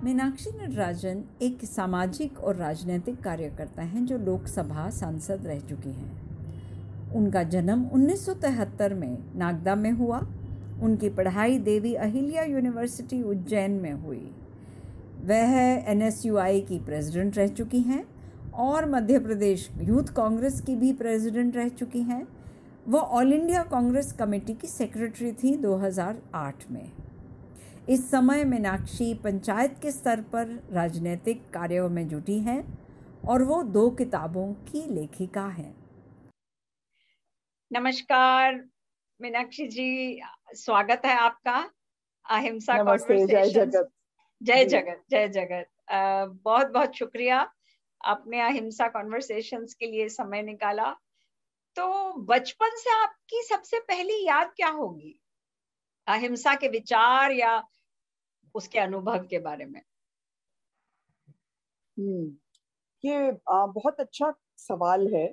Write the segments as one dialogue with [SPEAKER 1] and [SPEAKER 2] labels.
[SPEAKER 1] मीनाक्षी नटराजन एक सामाजिक और राजनीतिक कार्यकर्ता हैं जो लोकसभा सांसद रह चुकी हैं। उनका जन्म 1973 में नागदा में हुआ। उनकी पढ़ाई देवी अहिल्या यूनिवर्सिटी उज्जैन में हुई। वह NSUI की प्रेसिडेंट रह चुकी हैं और मध्य प्रदेश यूथ कांग्रेस की भी प्रेसिडेंट रह चुकी हैं। वो ऑल इंडिया कांग्रेस कमेटी की सेक्रेटरी थी 2008 में। इस समय मीनाक्षी पंचायत के स्तर पर राजनीतिक कार्यों में जुटी हैं और वो 2 किताबों की लेखिका हैं।
[SPEAKER 2] नमस्कार मीनाक्षी जी, स्वागत है आपका अहिंसा
[SPEAKER 3] नमस्ते। जय जगत।
[SPEAKER 2] जय जगत, जय जगत। बहुत बहुत शुक्रिया आपने अहिंसा कॉन्वर्सेशंस के लिए समय निकाला। तो बचपन से आपकी सबसे पहली याद क्या होगी अहिंसा के विचार या उसके अनुभव के बारे में?
[SPEAKER 3] ये बहुत अच्छा सवाल है।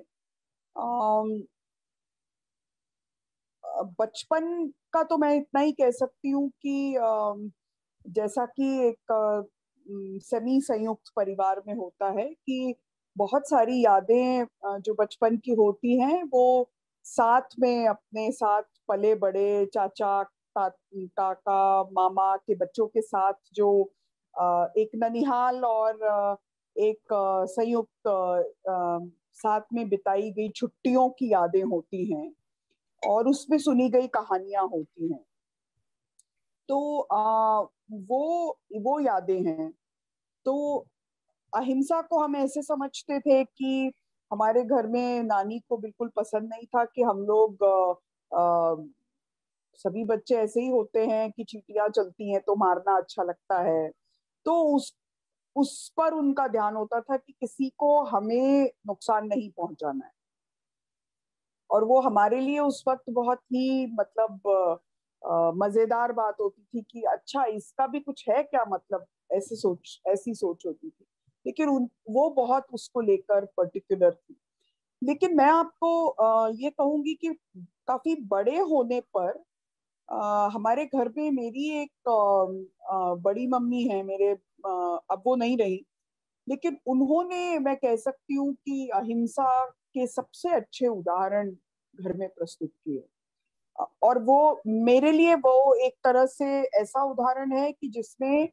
[SPEAKER 3] बचपन का तो मैं इतना ही कह सकती हूँ कि जैसा कि एक सेमी संयुक्त परिवार में होता है कि बहुत सारी यादें जो बचपन की होती हैं वो साथ में अपने साथ पले बड़े चाचा काका मामा के बच्चों के साथ जो एक ननिहाल और एक संयुक्त साथ में बिताई गई छुट्टियों की यादें होती हैं और उसमें सुनी गई कहानियां होती हैं। तो वो यादें हैं। तो अहिंसा को हम ऐसे समझते थे कि हमारे घर में नानी को बिल्कुल पसंद नहीं था कि हम लोग सभी बच्चे ऐसे ही होते हैं कि चींटियां चलती हैं तो मारना अच्छा लगता है। तो उस पर उनका ध्यान होता था कि किसी को हमें नुकसान नहीं पहुंचाना है। और वो हमारे लिए उस वक्त बहुत ही मतलब मजेदार बात होती थी कि अच्छा इसका भी कुछ है क्या, मतलब ऐसी सोच होती थी। लेकिन वो बहुत उसको लेकर पर्टिकुलर थी। लेकिन मैं आपको ये कहूंगी कि काफी बड़े होने पर हमारे घर में मेरी एक बड़ी मम्मी है मेरे, अब वो नहीं रही, लेकिन उन्होंने, मैं कह सकती हूँ कि अहिंसा के सबसे अच्छे उदाहरण घर में प्रस्तुत किए। और वो मेरे लिए वो एक तरह से ऐसा उदाहरण है कि जिसमें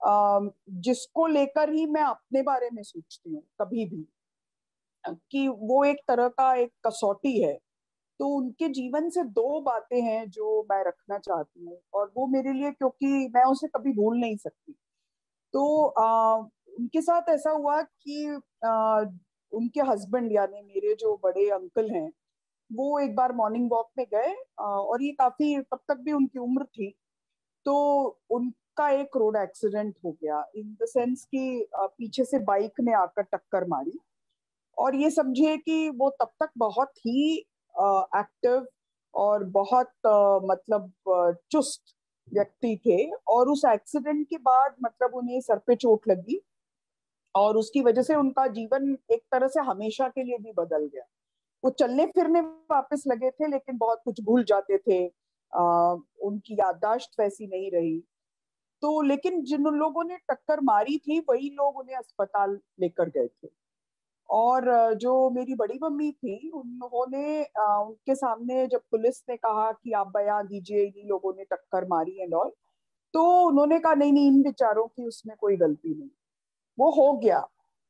[SPEAKER 3] जिसको लेकर ही मैं अपने बारे में सोचती हूँ कभी भी, कि वो एक तरह का एक कसौटी है। तो उनके जीवन से 2 बातें हैं जो मैं रखना चाहती हूँ और वो मेरे लिए, क्योंकि मैं उसे कभी भूल नहीं सकती। तो उनके साथ ऐसा हुआ कि उनके हस्बैंड यानी मेरे जो बड़े अंकल हैं वो एक बार मॉर्निंग वॉक में गए और ये काफी, तब तक भी उनकी उम्र थी। तो उनका एक रोड एक्सीडेंट हो गया, इन द सेंस कि पीछे से बाइक ने आकर टक्कर मारी। और ये समझिए कि वो तब तक बहुत ही एक्टिव और बहुत मतलब चुस्त व्यक्ति थे। और उस एक्सीडेंट के बाद मतलब उन्हें सर पे चोट लगी और उसकी वजह से उनका जीवन एक तरह से हमेशा के लिए भी बदल गया। वो चलने फिरने वापस लगे थे लेकिन बहुत कुछ भूल जाते थे। उनकी याददाश्त वैसी नहीं रही। तो लेकिन जिन लोगों ने टक्कर मारी थी वही लोग उन्हें अस्पताल लेकर गए थे। और जो मेरी बड़ी मम्मी थी उन्होंने उनके सामने जब पुलिस ने कहा कि आप बयान दीजिए, इन्हीं लोगों ने टक्कर मारी है और, तो उन्होंने कहा नहीं नहीं, इन बेचारों की उसमें कोई गलती नहीं, वो हो गया।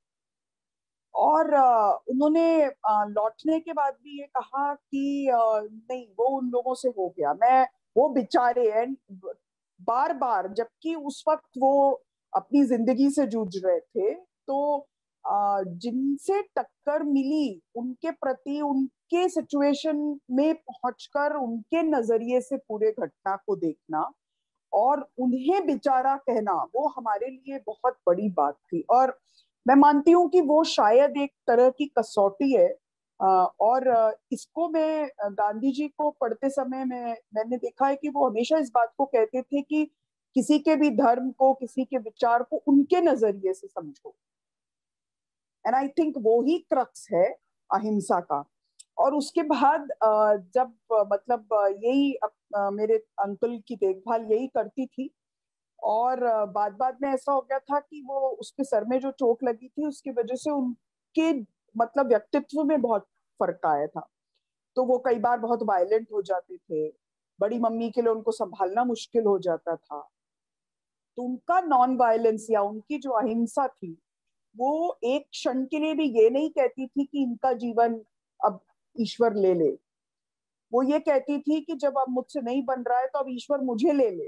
[SPEAKER 3] और उन्होंने लौटने के बाद भी ये कहा कि नहीं, वो उन लोगों से हो गया, मैं वो बेचारे हैं। बार बार, जबकि उस वक्त वो अपनी जिंदगी से जूझ रहे थे। तो जिनसे टक्कर मिली उनके प्रति, उनके सिचुएशन में पहुंचकर उनके नजरिए से पूरे घटना को देखना और उन्हें बेचारा कहना, वो हमारे लिए बहुत बड़ी बात थी। और मैं मानती हूँ कि वो शायद एक तरह की कसौटी है। और इसको मैं गांधी जी को पढ़ते समय में मैंने देखा है कि वो हमेशा इस बात को कहते थे कि किसी के भी धर्म को, किसी के विचार को उनके नजरिए से समझो। एंड आई थिंक वो ही क्रक्स है अहिंसा का। और उसके बाद जब मतलब यही मेरे अंकल की देखभाल यही करती थी और बाद में ऐसा हो गया था कि वो उसके सर में जो चोट लगी थी उसकी वजह से उनके मतलब व्यक्तित्व में बहुत फर्क आया था। तो वो कई बार बहुत वायलेंट हो जाते थे, बड़ी मम्मी के लिए उनको संभालना मुश्किल हो जाता था। तो उनका नॉन वायलेंस या उनकी जो अहिंसा थी वो एक क्षण के लिए भी ये नहीं कहती थी कि इनका जीवन अब ईश्वर ले ले। वो ये कहती थी कि जब अब मुझसे नहीं बन रहा है तो अब ईश्वर मुझे ले ले।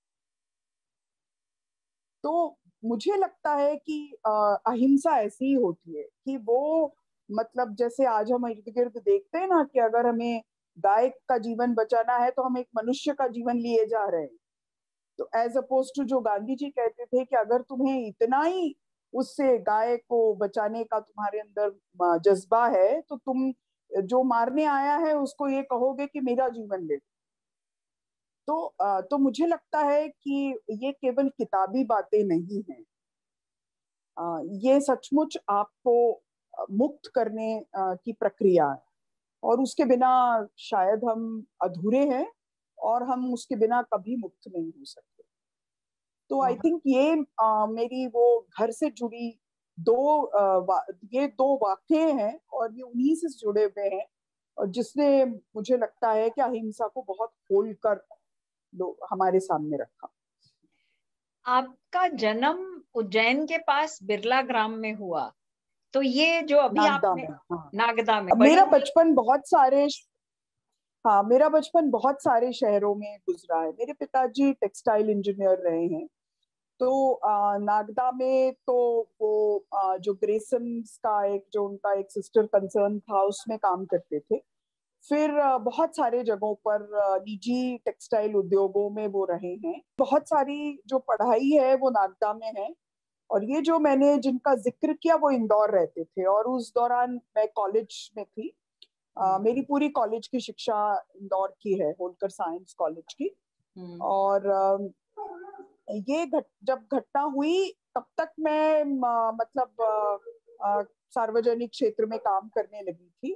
[SPEAKER 3] तो मुझे लगता है कि अहिंसा ऐसी ही होती है कि वो मतलब जैसे आज हम इर्द गिर्द देखते हैं ना कि अगर हमें गाय का जीवन बचाना है तो हम एक मनुष्य का जीवन लिए जा रहे हैं। तो एज अपोज टू जो गांधी जी कहते थे कि अगर तुम्हें इतना ही उससे गाय को बचाने का तुम्हारे अंदर जज्बा है तो तुम जो मारने आया है उसको ये कहोगे कि मेरा जीवन ले। तो मुझे लगता है कि ये केवल किताबी बातें नहीं हैं। ये सचमुच आपको मुक्त करने की प्रक्रिया है और उसके बिना शायद हम अधूरे हैं और हम उसके बिना कभी मुक्त नहीं हो सकते। तो आई थिंक ये मेरी वो घर से जुड़ी ये दो वाक्य हैं और ये उन्हीं से जुड़े हुए हैं और जिसने मुझे लगता है कि अहिंसा को बहुत खोल कर हमारे सामने रखा।
[SPEAKER 2] आपका जन्म उज्जैन के पास बिरला ग्राम में हुआ, तो ये जो अभी
[SPEAKER 3] नागदा
[SPEAKER 2] आपने
[SPEAKER 3] में, हाँ।
[SPEAKER 2] नागदा में
[SPEAKER 3] अब
[SPEAKER 2] बड़ी
[SPEAKER 3] मेरा बचपन बहुत सारे शहरों में गुजरा है। मेरे पिताजी टेक्सटाइल इंजीनियर रहे हैं। तो नागदा में तो वो जो ग्रेसन्स का एक जो उनका एक सिस्टर कंसर्न था उसमें काम करते थे। फिर बहुत सारे जगहों पर निजी टेक्सटाइल उद्योगों में वो रहे हैं। बहुत सारी जो पढ़ाई है वो नागदा में है। और ये जो मैंने जिनका जिक्र किया वो इंदौर रहते थे और उस दौरान मैं कॉलेज में थी। मेरी पूरी कॉलेज की शिक्षा इंदौर की है, होलकर साइंस कॉलेज की। और जब घटना हुई तब तक मैं मतलब सार्वजनिक क्षेत्र में काम करने लगी थी।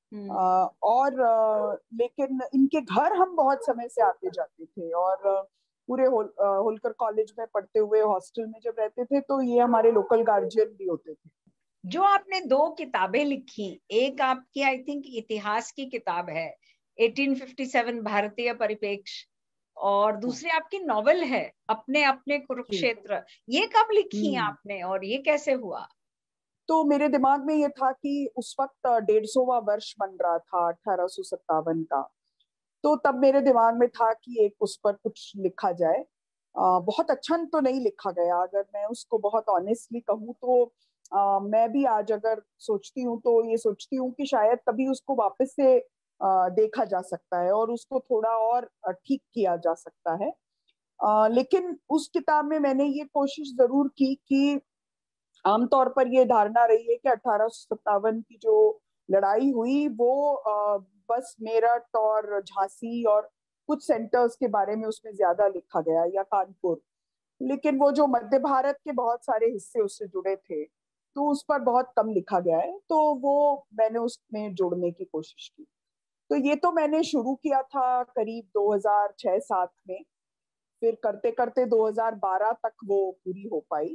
[SPEAKER 3] लेकिन इनके घर हम बहुत समय से आते जाते थे और पूरे होलकर कॉलेज में पढ़ते हुए हॉस्टल में जब रहते थे तो ये हमारे लोकल गार्जियन भी होते थे।
[SPEAKER 2] जो आपने 2 किताबें लिखी, एक आपकी आई थिंक इतिहास की किताब है 1857 भारतीय परिप्रेक्ष्य, और दूसरी आपकी नॉवेल है अपने अपने कुरुक्षेत्र। ये कब लिखी आपने और ये कैसे हुआ?
[SPEAKER 3] तो मेरे दिमाग में ये था कि उस वक्त 150वां वर्ष बन रहा था 1857 का। तो तब मेरे दिमाग में था कि एक उस पर कुछ लिखा जाए। बहुत अच्छा तो नहीं लिखा गया, अगर मैं उसको बहुत ऑनेस्टली कहूँ तो मैं भी आज अगर सोचती हूँ तो ये सोचती हूँ कि शायद कभी उसको वापस से देखा जा सकता है और उसको थोड़ा और ठीक किया जा सकता है। लेकिन उस किताब में मैंने ये कोशिश जरूर की कि आमतौर पर ये धारणा रही है कि 1857 की जो लड़ाई हुई वो बस मेरठ और झांसी और कुछ सेंटर्स के बारे में उसमें ज्यादा लिखा गया या कानपुर। लेकिन वो जो मध्य भारत के बहुत सारे हिस्से उससे जुड़े थे तो उस पर बहुत कम लिखा गया है। तो वो मैंने उसमें जोड़ने की कोशिश की। तो ये तो मैंने शुरू किया था करीब 2006-07 में। फिर करते करते 2012 तक वो पूरी हो पाई।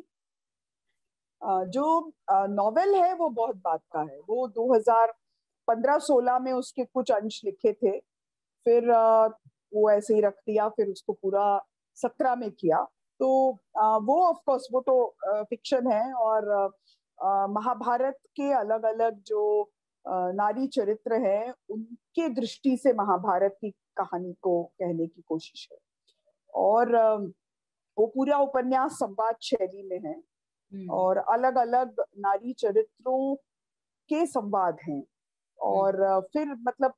[SPEAKER 3] जो नॉवेल है वो बहुत बात का है। वो 2015-16 में उसके कुछ अंश लिखे थे। फिर वो ऐसे ही रख दिया, फिर उसको पूरा 17 में किया। तो वो ऑफ कोर्स वो तो फिक्शन है और महाभारत के अलग अलग जो नारी चरित्र हैं उनके दृष्टि से महाभारत की कहानी को कहने की कोशिश है। और वो पूरा उपन्यास संवाद शैली में है और अलग अलग नारी चरित्रों के संवाद हैं। और फिर मतलब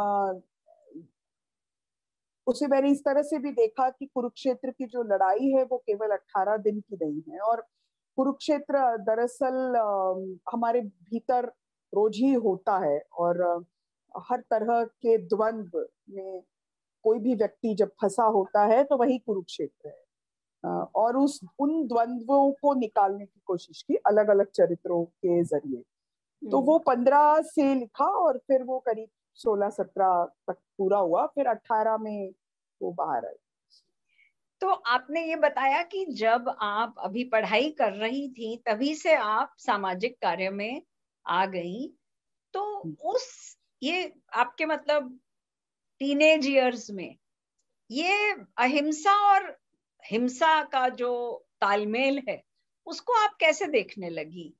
[SPEAKER 3] उसे मैंने इस तरह से भी देखा कि कुरुक्षेत्र की जो लड़ाई है वो केवल 18 दिन की नहीं है और कुरुक्षेत्र दरअसल हमारे भीतर रोज ही होता है। और हर तरह के द्वंद्व में कोई भी व्यक्ति जब फंसा होता है तो वही कुरुक्षेत्र है। और उन द्वंद्वों को निकालने की कोशिश की अलग अलग चरित्रों के जरिए। तो वो 15 से लिखा और फिर वो करीब 16-17 तक पूरा हुआ, फिर 18 में वो बाहर आई।
[SPEAKER 2] तो आपने ये बताया कि जब आप अभी पढ़ाई कर रही थी तभी से आप सामाजिक कार्य में आ गई, तो उस ये आपके मतलब टीनेज इयर्स में ये अहिंसा और हिंसा का जो तालमेल है उसको आप कैसे देखने लगी?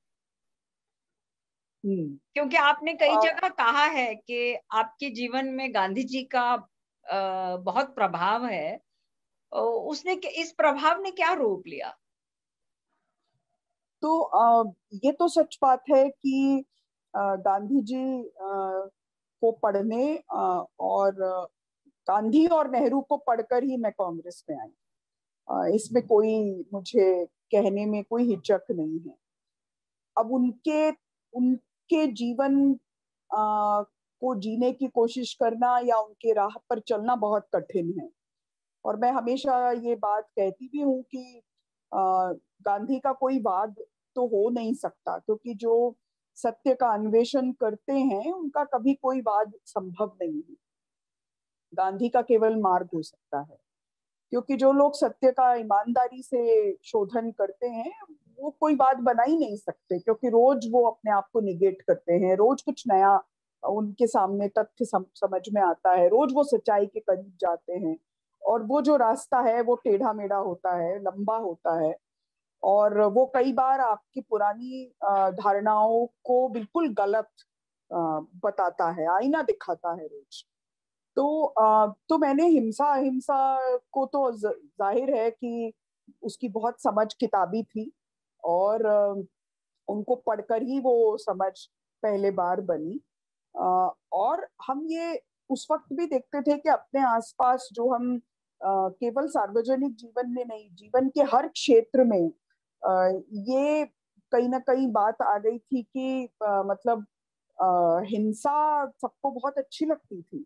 [SPEAKER 2] क्योंकि आपने कई जगह कहा है कि आपके जीवन में गांधी जी का बहुत प्रभाव है, उसने इस प्रभाव ने क्या रूप लिया?
[SPEAKER 3] तो ये तो सच बात है कि गांधी जी को पढ़ने और गांधी और नेहरू को पढ़कर ही मैं कांग्रेस में आई। इसमें कोई मुझे कहने में कोई हिचक नहीं है। अब उनके उनके जीवन को जीने की कोशिश करना या उनके राह पर चलना बहुत कठिन है। और मैं हमेशा ये बात कहती भी हूँ कि गांधी का कोई वाद तो हो नहीं सकता, क्योंकि जो सत्य का अन्वेषण करते हैं उनका कभी कोई वाद संभव नहीं है। गांधी का केवल मार्ग हो सकता है, क्योंकि जो लोग सत्य का ईमानदारी से शोधन करते हैं वो कोई बात बना ही नहीं सकते, क्योंकि रोज वो अपने आप को निगेट करते हैं, रोज कुछ नया उनके सामने तथ्य समझ में आता है, रोज वो सच्चाई के करीब जाते हैं। और वो जो रास्ता है वो टेढ़ा मेढ़ा होता है, लंबा होता है, और वो कई बार आपकी पुरानी धारणाओं को बिल्कुल गलत बताता है, आईना दिखाता है रोज। तो मैंने हिंसा अहिंसा को तो जाहिर है कि उसकी बहुत समझ किताबी थी, और उनको पढ़कर ही वो समझ पहले बार बनी। और हम ये उस वक्त भी देखते थे कि अपने आसपास जो हम केवल सार्वजनिक जीवन में नहीं, जीवन के हर क्षेत्र में ये कहीं ना कहीं बात आ गई थी कि मतलब हिंसा सबको बहुत अच्छी लगती थी।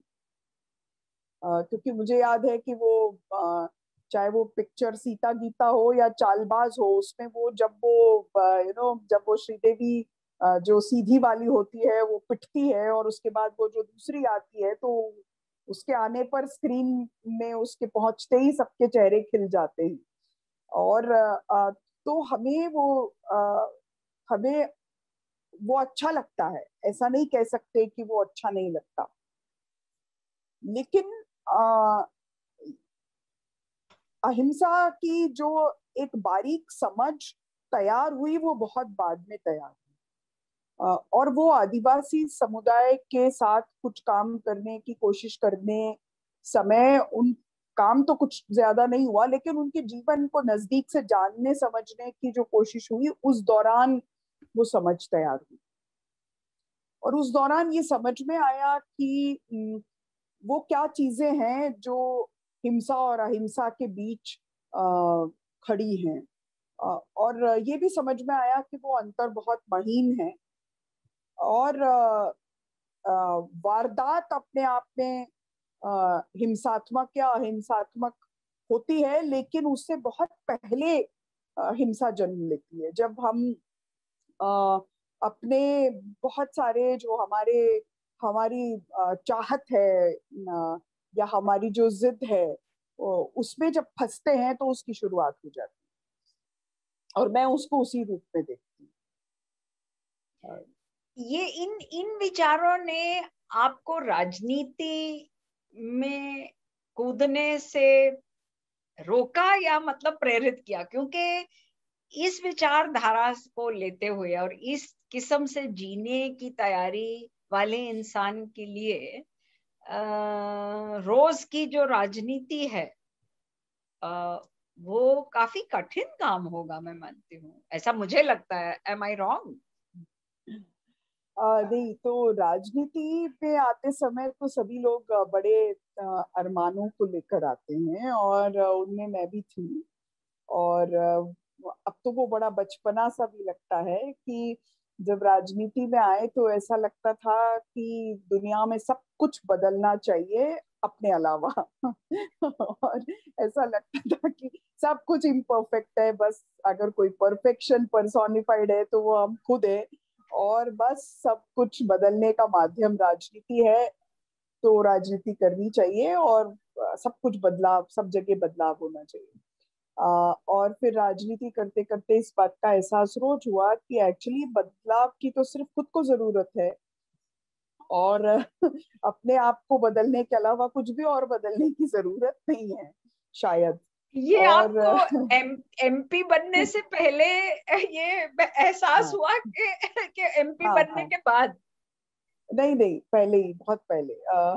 [SPEAKER 3] क्योंकि मुझे याद है कि वो चाहे वो पिक्चर सीता गीता हो या चालबाज हो, उसमें वो जब वो जब वो श्रीदेवी जो सीधी वाली होती है वो पिटती है, और उसके बाद वो जो दूसरी आती है, तो उसके आने पर स्क्रीन में उसके पहुंचते ही सबके चेहरे खिल जाते हैं। और तो हमें वो अच्छा लगता है, ऐसा नहीं कह सकते कि वो अच्छा नहीं लगता। लेकिन अहिंसा की जो एक बारीक समझ तैयार हुई वो बहुत बाद में तैयार हुई। और वो आदिवासी समुदाय के साथ कुछ काम करने की कोशिश करने समय उन काम तो कुछ ज्यादा नहीं हुआ, लेकिन उनके जीवन को नजदीक से जानने समझने की जो कोशिश हुई उस दौरान वो समझ तैयार हुई। और उस दौरान ये समझ में आया कि वो क्या चीजें हैं जो हिंसा और अहिंसा के बीच खड़ी हैं। और ये भी समझ में आया कि वो अंतर बहुत महीन है, और वारदात अपने आप में हिंसात्मक या अहिंसात्मक होती है, लेकिन उससे बहुत पहले हिंसा जन्म लेती है। जब हम अपने बहुत सारे जो हमारी चाहत है या हमारी जो जिद है उसमें जब फंसते हैं तो उसकी शुरुआत हो जाती है, और मैं उसको उसी रूप में देखती हूँ।
[SPEAKER 2] ये इन विचारों ने आपको राजनीति में कूदने से रोका या मतलब प्रेरित किया? क्योंकि इस विचारधारा को लेते हुए और इस किस्म से जीने की तैयारी वाले इंसान के लिए रोज की जो राजनीति है वो काफी कठिन काम होगा, मैं मानती हूँ, ऐसा मुझे लगता है। Am I wrong?
[SPEAKER 3] नहीं, तो राजनीति पे आते समय तो सभी लोग बड़े अरमानों को लेकर आते हैं, और उनमें मैं भी थी। और अब तो वो बड़ा बचपना सा भी लगता है कि जब राजनीति में आए तो ऐसा लगता था कि दुनिया में सब कुछ बदलना चाहिए अपने अलावा और ऐसा लगता था कि सब कुछ इम्परफेक्ट है, बस अगर कोई परफेक्शन पर्सोनिफाइड है तो वो हम खुद है, और बस सब कुछ बदलने का माध्यम राजनीति है, तो राजनीति करनी चाहिए और सब कुछ बदलाव, सब जगह बदलाव होना चाहिए। और फिर राजनीति करते करते इस बात का एहसास रोज हुआ कि एक्चुअली बदलाव की तो सिर्फ खुद को जरूरत है, और अपने आप को बदलने के अलावा कुछ भी और बदलने की जरूरत नहीं है शायद।
[SPEAKER 2] ये
[SPEAKER 3] और
[SPEAKER 2] आपको एमपी बनने से पहले ये एहसास
[SPEAKER 3] हाँ
[SPEAKER 2] हुआ कि एमपी
[SPEAKER 3] हाँ
[SPEAKER 2] बनने
[SPEAKER 3] हाँ,
[SPEAKER 2] के बाद?
[SPEAKER 3] नहीं नहीं, पहले ही, बहुत पहले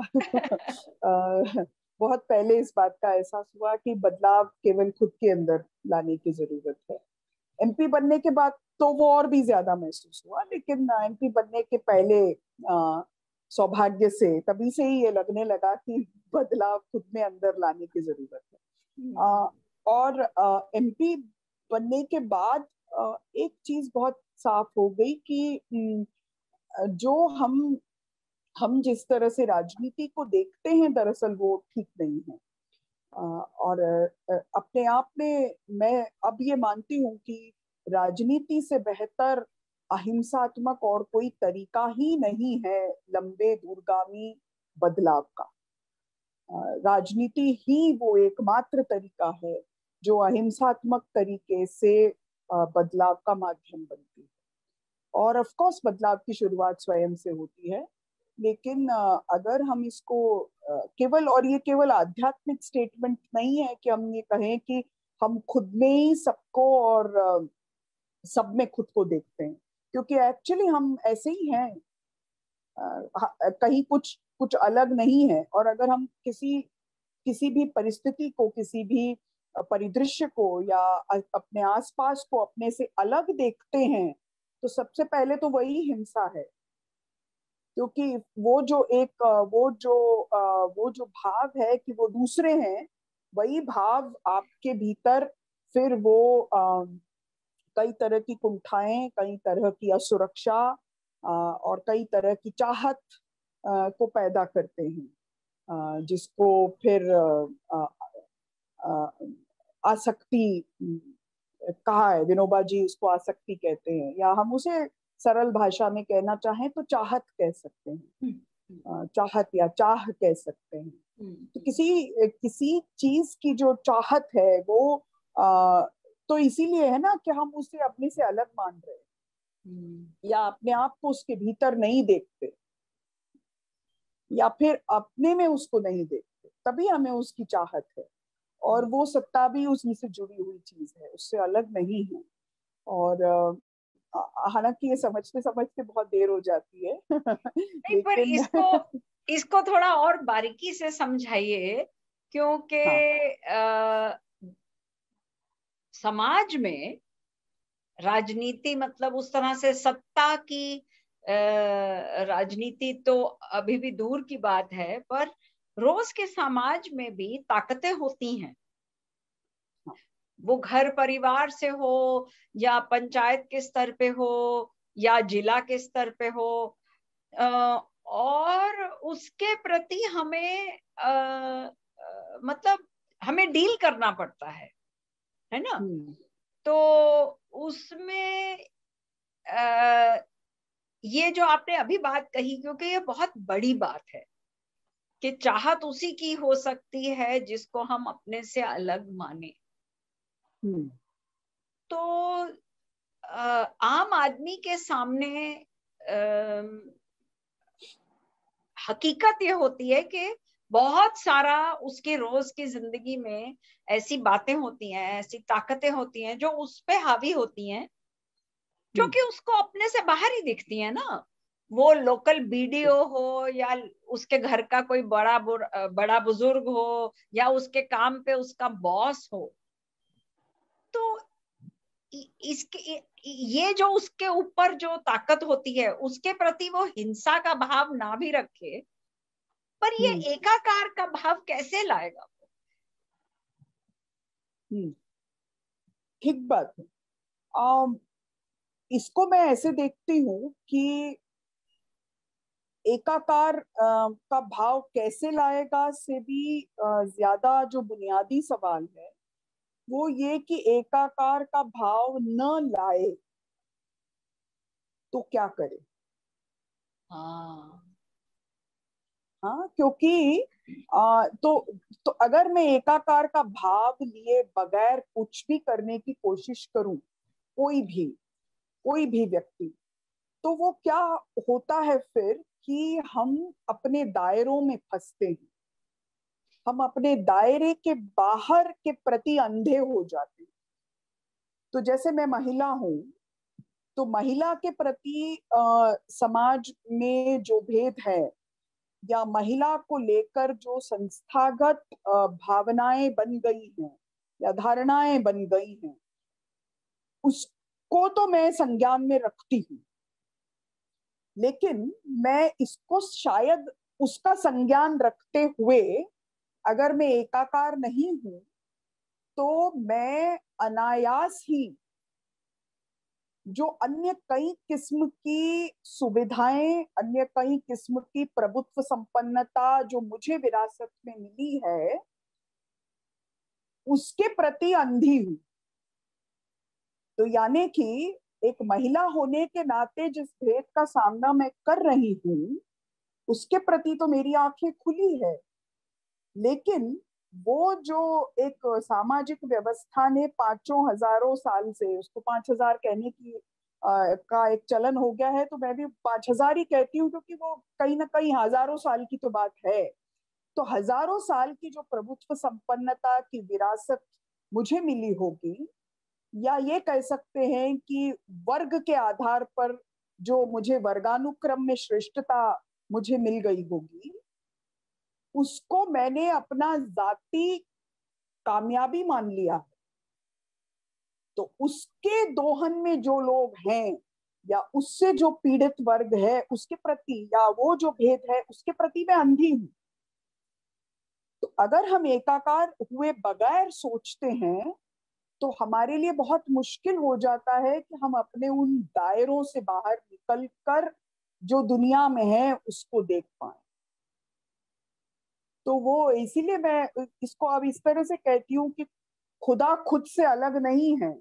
[SPEAKER 3] बहुत पहले इस बात का एहसास हुआ कि बदलाव केवल खुद के अंदर लाने की जरूरत है। एमपी बनने के बाद तो वो और भी ज्यादा महसूस हुआ, लेकिन एमपी बनने के पहले सौभाग्य से तभी से ही ये लगने लगा कि बदलाव खुद में अंदर लाने की जरूरत है। और एमपी बनने के बाद एक चीज बहुत साफ हो गई कि जो हम जिस तरह से राजनीति को देखते हैं दरअसल वो ठीक नहीं है। और अपने आप में मैं अब ये मानती हूँ कि राजनीति से बेहतर अहिंसात्मक और कोई तरीका ही नहीं है लंबे दूरगामी बदलाव का। राजनीति ही वो एकमात्र तरीका है जो अहिंसात्मक तरीके से बदलाव का माध्यम बनती है। और ऑफ कोर्स बदलाव की शुरुआत स्वयं से होती है, लेकिन अगर हम इसको केवल, और ये केवल आध्यात्मिक स्टेटमेंट नहीं है कि हम ये कहें कि हम खुद में ही सबको और सब में खुद को देखते हैं, क्योंकि एक्चुअली हम ऐसे ही हैं, कहीं कुछ कुछ अलग नहीं है। और अगर हम किसी किसी भी परिस्थिति को, किसी भी परिदृश्य को या अपने आसपास को अपने से अलग देखते हैं तो सबसे पहले तो वही हिंसा है। क्योंकि वो जो भाव है कि वो दूसरे हैं, वही भाव आपके भीतर फिर वो कई तरह की कुंठाएं, कई तरह की असुरक्षा और कई तरह की चाहत को पैदा करते हैं, जिसको फिर आसक्ति कहा है, विनोबा जी उसको आसक्ति कहते हैं, या हम उसे सरल भाषा में कहना चाहें तो चाहत कह सकते हैं, चाहत या चाह कह सकते हैं। तो किसी किसी चीज की जो चाहत है वो तो इसीलिए है ना कि हम उसे अपने से अलग मान रहे हैं, या अपने आप को उसके भीतर नहीं देखते, या फिर अपने में उसको नहीं देखते, तभी हमें उसकी चाहत है। और वो सत्ता भी उसी से जुड़ी हुई चीज है, उससे अलग नहीं है। और हालांकि ये समझते समझते बहुत देर हो जाती है
[SPEAKER 2] नहीं, पर
[SPEAKER 3] लेकिन
[SPEAKER 2] इसको थोड़ा और बारीकी से समझाइए, क्योंकि
[SPEAKER 3] हाँ
[SPEAKER 2] समाज में राजनीति मतलब उस तरह से सत्ता की राजनीति तो अभी भी दूर की बात है, पर रोज के समाज में भी ताकतें होती हैं। वो घर परिवार से हो, या पंचायत के स्तर पे हो, या जिला के स्तर पे हो, और उसके प्रति हमें मतलब हमें डील करना पड़ता है ना? तो उसमें ये जो आपने अभी बात कही, क्योंकि ये बहुत बड़ी बात है कि चाहत उसी की हो सकती है जिसको हम अपने से अलग माने। तो आम आदमी के सामने हकीकत ये होती है कि बहुत सारा उसके रोज की जिंदगी में ऐसी बातें होती हैं, ऐसी ताकतें होती हैं जो उस पे हावी होती हैं, जो कि उसको अपने से बाहर ही दिखती है ना। वो लोकल बीडीओ हो, या उसके घर का कोई बड़ा बुजुर्ग हो, या उसके काम पे उसका बॉस हो, तो इसके ये जो उसके ऊपर जो ताकत होती है उसके प्रति वो हिंसा का भाव ना भी रखे, पर ये एकाकार का भाव कैसे लाएगा?
[SPEAKER 3] ठीक बात है। इसको मैं ऐसे देखती हूँ कि एकाकार का भाव कैसे लाएगा से भी ज्यादा जो बुनियादी सवाल है वो ये कि एकाकार का भाव न लाए तो क्या करे।
[SPEAKER 2] हाँ,
[SPEAKER 3] हाँ, क्योंकि तो अगर मैं एकाकार का भाव लिए बगैर कुछ भी करने की कोशिश करूं, कोई भी व्यक्ति, तो वो क्या होता है फिर कि हम अपने दायरों में फंसते हैं, हम अपने दायरे के बाहर के प्रति अंधे हो जाते हैं। तो जैसे मैं महिला हूं, तो महिला के प्रति समाज में जो भेद है या महिला को लेकर जो संस्थागत भावनाएं बन गई हैं या धारणाएं बन गई हैं, उसको तो मैं संज्ञान में रखती हूँ, लेकिन मैं इसको शायद उसका संज्ञान रखते हुए अगर मैं एकाकार नहीं हूं, तो मैं अनायास ही जो अन्य कई किस्म की सुविधाएं, अन्य कई किस्म की प्रभुत्व संपन्नता जो मुझे विरासत में मिली है, उसके प्रति अंधी हूं। तो यानी कि एक महिला होने के नाते जिस भेद का सामना मैं कर रही हूं, उसके प्रति तो मेरी आंखें खुली है, लेकिन वो जो एक सामाजिक व्यवस्था ने पांचों हजारों साल से, उसको 5,000 कहने की का एक चलन हो गया है, तो मैं भी 5,000 ही कहती हूँ, क्योंकि वो कहीं ना कहीं हजारों साल की तो बात है। तो हजारों साल की जो प्रभुत्व संपन्नता की विरासत मुझे मिली होगी, या ये कह सकते हैं कि वर्ग के आधार पर जो मुझे वर्गानुक्रम में श्रेष्ठता मुझे मिल गई होगी, उसको मैंने अपना जाति कामयाबी मान लिया। तो उसके दोहन में जो लोग हैं या उससे जो पीड़ित वर्ग है उसके प्रति, या वो जो भेद है उसके प्रति मैं अंधी हूं। तो अगर हम एकाकार हुए बगैर सोचते हैं, तो हमारे लिए बहुत मुश्किल हो जाता है कि हम अपने उन दायरों से बाहर निकल कर जो दुनिया में है उसको देख पाए। तो वो इसीलिए मैं इसको अब इस तरह से कहती हूँ कि खुदा खुद से अलग नहीं है,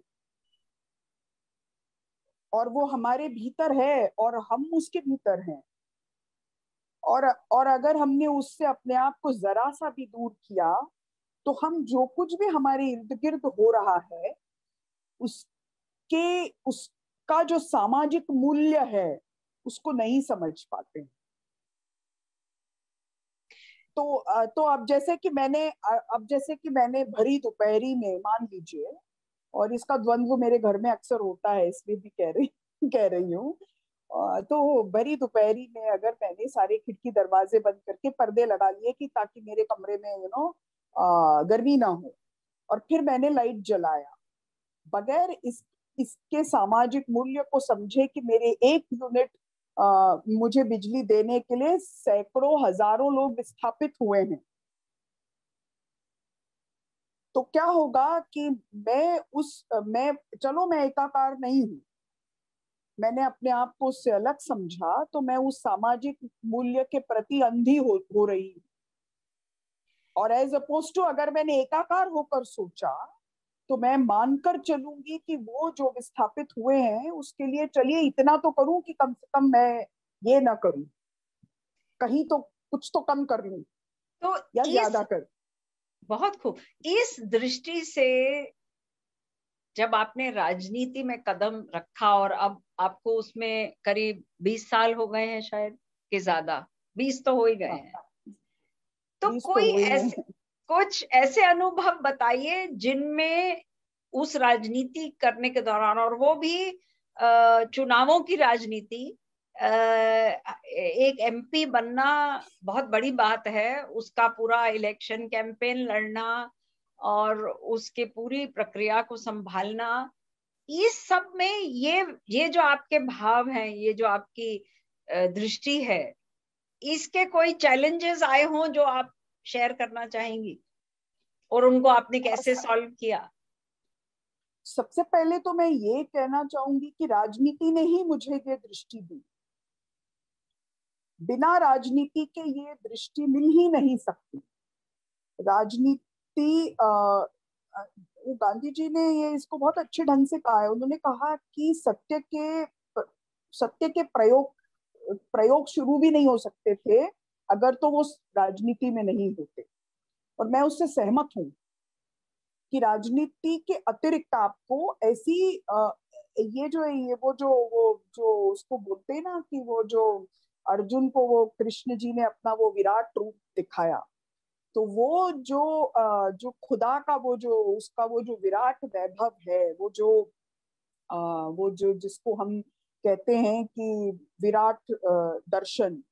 [SPEAKER 3] और वो हमारे भीतर है और हम उसके भीतर हैं। और अगर हमने उससे अपने आप को जरा सा भी दूर किया, तो हम जो कुछ भी हमारे इर्द गिर्द हो रहा है उसका जो सामाजिक मूल्य है उसको नहीं समझ पाते। तो अब जैसे कि मैंने भरी दोपहरी में, मान लीजिए, और इसका द्वंद्व मेरे घर में अक्सर होता है, इसलिए भी कह रही हूँ। तो भरी दोपहरी में अगर मैंने सारे खिड़की दरवाजे बंद करके पर्दे लगा लिए कि ताकि मेरे कमरे में गर्मी ना हो, और फिर मैंने लाइट जलाया बगैर इसके सामाजिक मूल्य को समझे कि मेरे 1 यूनिट मुझे बिजली देने के लिए सैकड़ों हजारों लोग विस्थापित हुए हैं, तो क्या होगा कि मैं एकाकार नहीं हूं, मैंने अपने आप को उससे अलग समझा, तो मैं उस सामाजिक मूल्य के प्रति अंधी हो रही हूं। और एज अपोज टू अगर मैंने एकाकार होकर सोचा, तो मैं मानकर चलूंगी कि वो जो विस्थापित हुए हैं उसके लिए चलिए इतना तो करूं कि कम से कम मैं ये ना करूं, कहीं तो कुछ तो कम कर लूं
[SPEAKER 2] तो
[SPEAKER 3] या ज्यादा कर।
[SPEAKER 2] बहुत खूब। इस दृष्टि से जब आपने राजनीति में कदम रखा, और अब आपको उसमें करीब 20 साल हो गए हैं, शायद के ज्यादा, 20 तो हो ही गए हैं, तो कोई कुछ ऐसे अनुभव बताइए जिनमें उस राजनीति करने के दौरान, और वो भी चुनावों की राजनीति, एक एमपी बनना बहुत बड़ी बात है, उसका पूरा इलेक्शन कैंपेन लड़ना और उसके पूरी प्रक्रिया को संभालना, इस सब में ये जो आपके भाव हैं, ये जो आपकी दृष्टि है, इसके कोई चैलेंजेस आए हों जो आप शेयर करना चाहेंगी, और उनको आपने कैसे सॉल्व किया?
[SPEAKER 3] सबसे पहले तो मैं ये कहना चाहूंगी कि राजनीति ने ही मुझे ये दृष्टि दी, बिना राजनीति के ये दृष्टि मिल ही नहीं सकती। राजनीति गांधी जी ने ये इसको बहुत अच्छे ढंग से कहा है। उन्होंने कहा कि सत्य के प्रयोग शुरू भी नहीं हो सकते थे अगर तो वो राजनीति में नहीं होते। और मैं उससे सहमत हूँ कि राजनीति के अतिरिक्त आपको ऐसी वो जो उसको बोलते हैं ना कि वो जो अर्जुन को वो कृष्ण जी ने अपना वो विराट रूप दिखाया, तो वो जो खुदा का वो जो उसका वो जो विराट वैभव है, वो जो जिसको हम कहते हैं कि विराट दर्शन,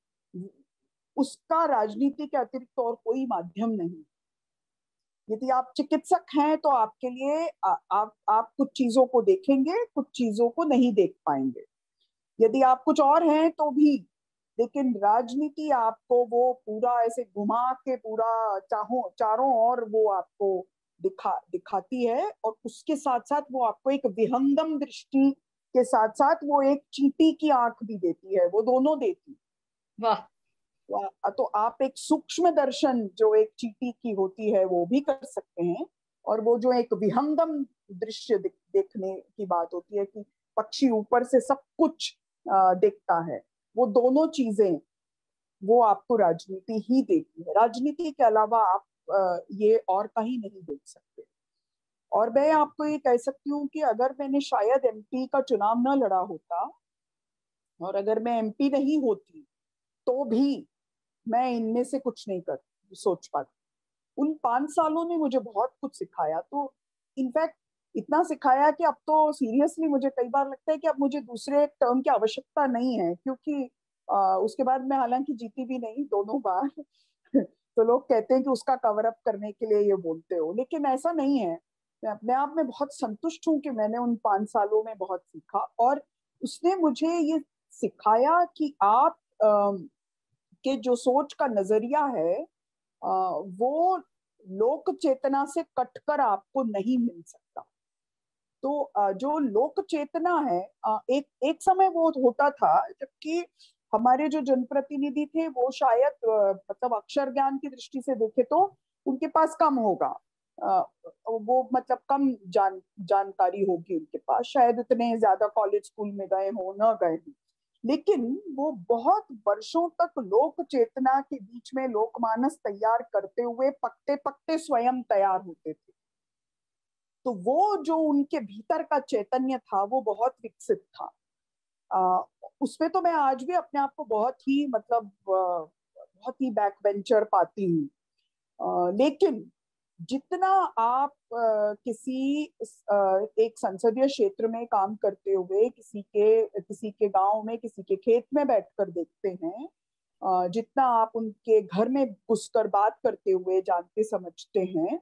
[SPEAKER 3] उसका राजनीति के अतिरिक्त और कोई माध्यम नहीं। यदि आप चिकित्सक हैं तो आपके लिए आप कुछ चीजों को देखेंगे, कुछ चीजों को नहीं देख पाएंगे। यदि आप कुछ और हैं तो भी, लेकिन राजनीति आपको वो पूरा ऐसे घुमा के पूरा चारों ओर वो आपको दिखाती है। और उसके साथ साथ वो आपको एक विहंगम दृष्टि के साथ साथ वो एक चींटी की आंख भी देती है, वो दोनों देती।
[SPEAKER 2] वाह।
[SPEAKER 3] तो आप एक सूक्ष्म दर्शन जो एक चींटी की होती है वो भी कर सकते हैं, और वो जो एक विहंगम दृश्य देखने की बात होती है कि पक्षी ऊपर से सब कुछ देखता है, वो दोनों चीजें वो आपको राजनीति ही देती है। राजनीति के अलावा आप ये और कहीं नहीं देख सकते। और मैं आपको ये कह सकती हूँ कि अगर मैंने शायद एमपी का चुनाव न लड़ा होता, और अगर मैं एमपी नहीं होती, तो भी मैं इनमें से कुछ नहीं कर सोच पाती। उन 5 सालों ने मुझे बहुत कुछ सिखाया। तो इनफैक्ट इतना सिखाया कि अब तो सीरियसली मुझे कई बार लगता है कि अब मुझे दूसरे टर्म की आवश्यकता नहीं है, क्योंकि उसके बाद मैं हालांकि जीती भी नहीं दोनों बार तो लोग कहते हैं कि उसका कवर अप करने के लिए ये बोलते हो, लेकिन ऐसा नहीं है। मैं अपने आप में बहुत संतुष्ट हूँ कि मैंने उन 5 सालों में बहुत सीखा, और उसने मुझे ये सिखाया कि आप के जो सोच का नजरिया है वो लोक चेतना से कटकर आपको नहीं मिल सकता। तो जो लोक चेतना है, एक एक समय वो होता था जबकि हमारे जो जनप्रतिनिधि थे वो शायद मतलब अक्षर ज्ञान की दृष्टि से देखे तो उनके पास कम होगा, वो मतलब कम जानकारी होगी उनके पास, शायद इतने ज्यादा कॉलेज स्कूल में गए हो न गए हो, लेकिन वो बहुत वर्षों तक लोक चेतना के बीच में लोकमानस तैयार करते हुए पकते पकते स्वयं तैयार होते थे। तो वो जो उनके भीतर का चैतन्य था वो बहुत विकसित था। उसमें तो मैं आज भी अपने आप को बहुत ही मतलब बहुत ही बैक बेंचर पाती हूँ। लेकिन जितना आप किसी एक संसदीय क्षेत्र में काम करते हुए किसी के गांव में किसी के खेत में बैठकर देखते हैं, जितना आप उनके घर में घुसकर बात करते हुए जानते समझते हैं,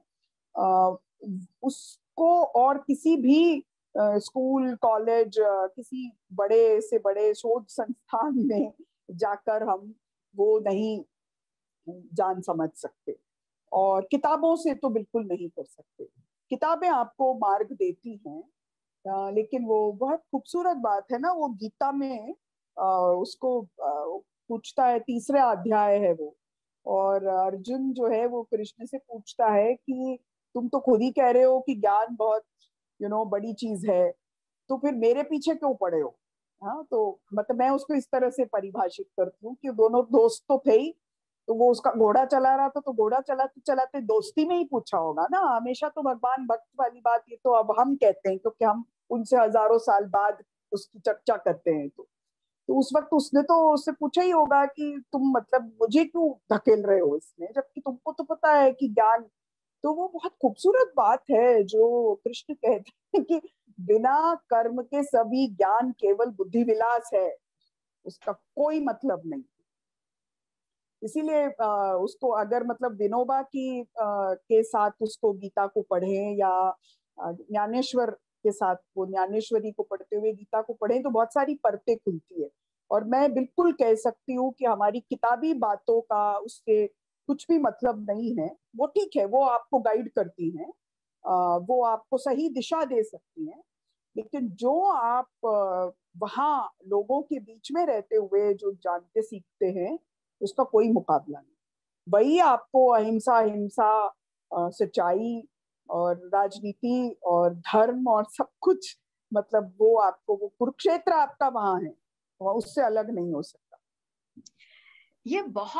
[SPEAKER 3] उसको और किसी भी स्कूल कॉलेज किसी बड़े से बड़े शोध संस्थान में जाकर हम वो नहीं जान समझ सकते, और किताबों से तो बिल्कुल नहीं कर सकते। किताबें आपको मार्ग देती हैं, लेकिन वो बहुत खूबसूरत बात है ना, वो गीता में उसको पूछता है, 3रे अध्याय है वो, और अर्जुन जो है वो कृष्ण से पूछता है कि तुम तो खुद ही कह रहे हो कि ज्ञान बहुत बड़ी चीज है, तो फिर मेरे पीछे क्यों पड़े हो। हाँ, तो मतलब मैं उसको इस तरह से परिभाषित करती हूँ कि दोनों दोस्त तो थे ही, तो वो उसका घोड़ा चला रहा था तो घोड़ा चलाते चलाते दोस्ती में ही पूछा होगा ना। हमेशा तो भगवान भक्त वाली बात ये तो अब हम कहते हैं क्योंकि हम उनसे हजारों साल बाद उसकी चर्चा करते हैं। तो उस वक्त उसने तो उससे पूछा ही होगा कि तुम मतलब मुझे क्यों धकेल रहे हो इसमें, जबकि तुमको तो पता है कि ज्ञान। तो वो बहुत खूबसूरत बात है जो कृष्ण कहते हैं कि बिना कर्म के सभी ज्ञान केवल बुद्धि विलास है, उसका कोई मतलब नहीं। इसीलिए उसको अगर मतलब विनोबा की के साथ उसको गीता को पढ़ें या ज्ञानेश्वर के साथ वो ज्ञानेश्वरी को पढ़ते हुए गीता को पढ़ें तो बहुत सारी परतें खुलती है। और मैं बिल्कुल कह सकती हूँ कि हमारी किताबी बातों का उससे कुछ भी मतलब नहीं है। वो ठीक है, वो आपको गाइड करती हैं, वो आपको सही दिशा दे सकती हैं, लेकिन जो आप वहाँ लोगों के बीच में रहते हुए जो जानते सीखते हैं उसका कोई मुकाबला नहीं। वही आपको अहिंसा हिंसा सच्चाई और राजनीति और धर्म और सब कुछ मतलब वो आपको वो कुरुक्षेत्र आपका वहां है, वह उससे अलग नहीं हो सकता।
[SPEAKER 2] ये बहुत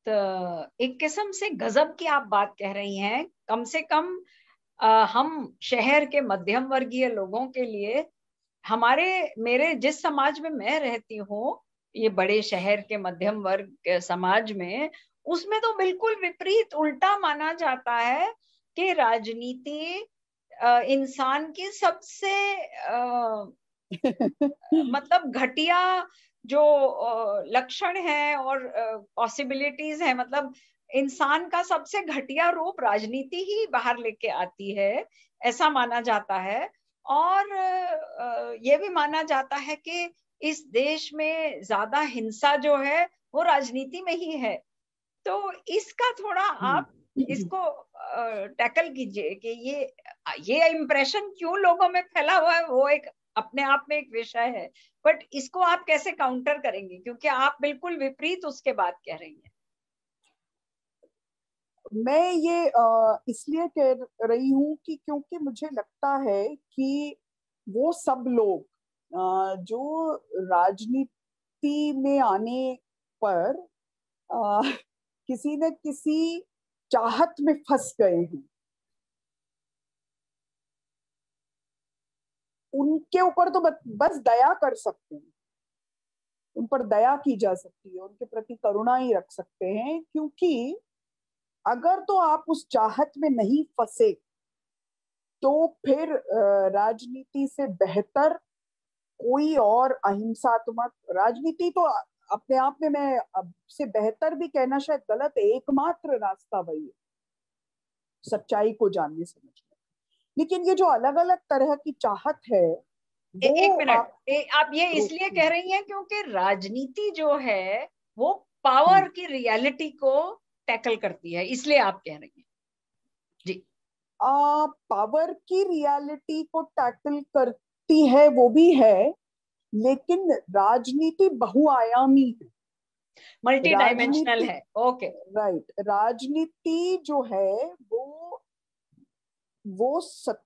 [SPEAKER 2] एक किस्म से गजब की आप बात कह रही हैं। कम से कम हम शहर के मध्यम वर्गीय लोगों के लिए, मेरे जिस समाज में मैं रहती हूँ, ये बड़े शहर के मध्यम वर्ग समाज में, उसमें तो बिल्कुल विपरीत उल्टा माना जाता है कि राजनीति इंसान की सबसे मतलब घटिया जो लक्षण है और पॉसिबिलिटीज है, मतलब इंसान का सबसे घटिया रूप राजनीति ही बाहर लेके आती है, ऐसा माना जाता है। और ये भी माना जाता है कि इस देश में ज्यादा हिंसा जो है वो राजनीति में ही है। तो इसका थोड़ा आप इसको टैकल कीजिए कि ये इम्प्रेशन क्यों लोगों में फैला हुआ है, वो एक अपने आप में एक विषय है, बट इसको आप कैसे काउंटर करेंगे, क्योंकि आप बिल्कुल विपरीत उसके बात कह रही हैं।
[SPEAKER 3] मैं ये इसलिए कह रही हूँ कि क्योंकि मुझे लगता है कि वो सब लोग जो राजनीति में आने पर किसी न किसी चाहत में फंस गए हैं, उनके ऊपर तो बस दया कर सकते हैं, उन पर दया की जा सकती है, उनके प्रति करुणा ही रख सकते हैं। क्योंकि अगर तो आप उस चाहत में नहीं फंसे तो फिर राजनीति से बेहतर कोई और अहिंसात्मक राजनीति तो अपने आप में, मैं अब से बेहतर भी कहना शायद गलत है, एकमात्र रास्ता वही है सच्चाई को जानने समझने। लेकिन ये जो अलग अलग तरह की चाहत है वो
[SPEAKER 2] एक मिनट, आप ये इसलिए कह रही हैं क्योंकि राजनीति जो है वो पावर की रियलिटी को टैकल करती है, इसलिए आप कह रही हैं जी।
[SPEAKER 3] पावर की रियलिटी को टैकल करती है, वो भी है, लेकिन राजनीति बहुआयामी है,
[SPEAKER 2] मल्टी डायमेंशनल है। Okay,
[SPEAKER 3] right. राजनीति जो है वो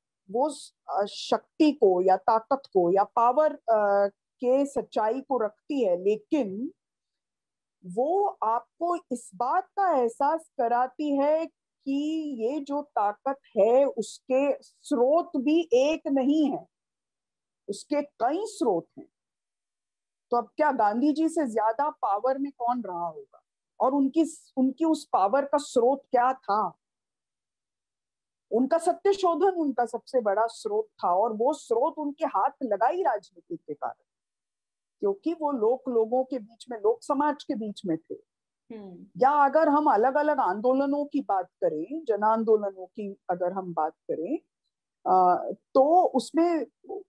[SPEAKER 3] शक्ति को या ताकत को या पावर के सच्चाई को रखती है, लेकिन वो आपको इस बात का एहसास कराती है कि ये जो ताकत है उसके स्रोत भी एक नहीं है, उसके कई स्रोत हैं। तो अब क्या गांधी जी से ज्यादा पावर में कौन रहा होगा, और उनकी उस पावर का स्रोत क्या था? उनका सत्य शोधन उनका सबसे बड़ा स्रोत था, और वो स्रोत उनके हाथ लगा ही राजनीति के कारण, क्योंकि वो लोगों के बीच में, लोक समाज के बीच में थे। या अगर हम अलग अलग आंदोलनों की बात करें, जन आंदोलनों की अगर हम बात करें, तो उसमें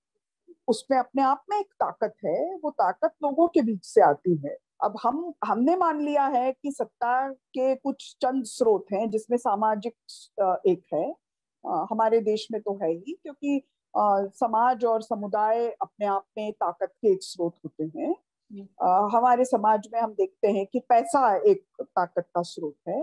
[SPEAKER 3] अपने आप में एक ताकत है, वो ताकत लोगों के बीच से आती है। अब हमने मान लिया है कि सत्ता के कुछ चंद स्रोत हैं, जिसमें सामाजिक एक है, हमारे देश में तो है ही, क्योंकि समाज और समुदाय अपने आप में ताकत के एक स्रोत होते हैं। हमारे समाज में हम देखते हैं कि पैसा एक ताकत का स्रोत है,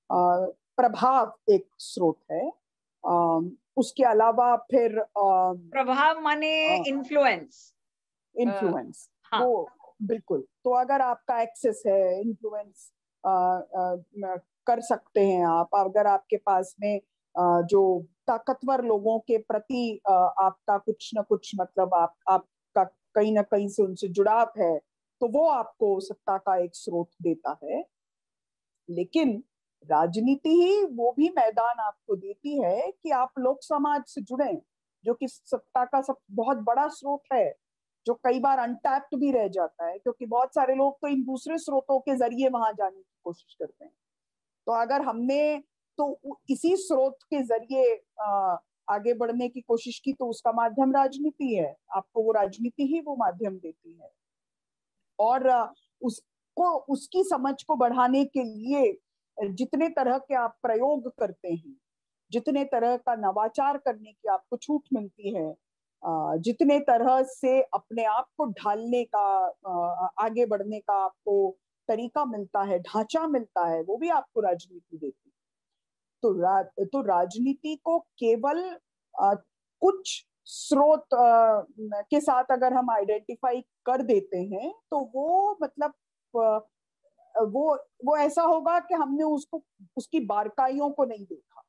[SPEAKER 3] प्रभाव एक स्रोत है, उसके अलावा फिर
[SPEAKER 2] प्रभाव माने इन्फ्लुएंस।
[SPEAKER 3] हाँ, वो बिल्कुल। तो अगर आपका एक्सेस है, इन्फ्लुएंस कर सकते हैं आप, अगर आपके पास में जो ताकतवर लोगों के प्रति आपका कुछ न कुछ, मतलब आपका कहीं ना कहीं से उनसे जुड़ाव है, तो वो आपको सत्ता का एक स्रोत देता है। लेकिन राजनीति ही वो भी मैदान आपको देती है कि आप लोक समाज से जुड़े, जो कि सत्ता का सब बहुत बड़ा स्रोत है, जो कई बार अनटैप्ड भी रह जाता है, क्योंकि बहुत सारे लोग तो इन दूसरे स्रोतों के जरिए वहां जाने की कोशिश करते हैं। तो अगर हमने तो इसी स्रोत के जरिए आगे बढ़ने की कोशिश की, तो उसका माध्यम राजनीति है, आपको वो राजनीति ही वो माध्यम देती है। और उसकी समझ को बढ़ाने के लिए जितने तरह के आप प्रयोग करते हैं, जितने तरह का नवाचार करने की आपको छूट मिलती है, जितने तरह से अपने आप को ढालने का, आगे बढ़ने का आपको तरीका मिलता है, ढांचा मिलता है, वो भी आपको राजनीति देती है। तो राजनीति को केवल कुछ स्रोत के साथ अगर हम आइडेंटिफाई कर देते हैं, तो वो मतलब वो ऐसा होगा कि हमने उसको, उसकी बारकाइयों को नहीं देखा,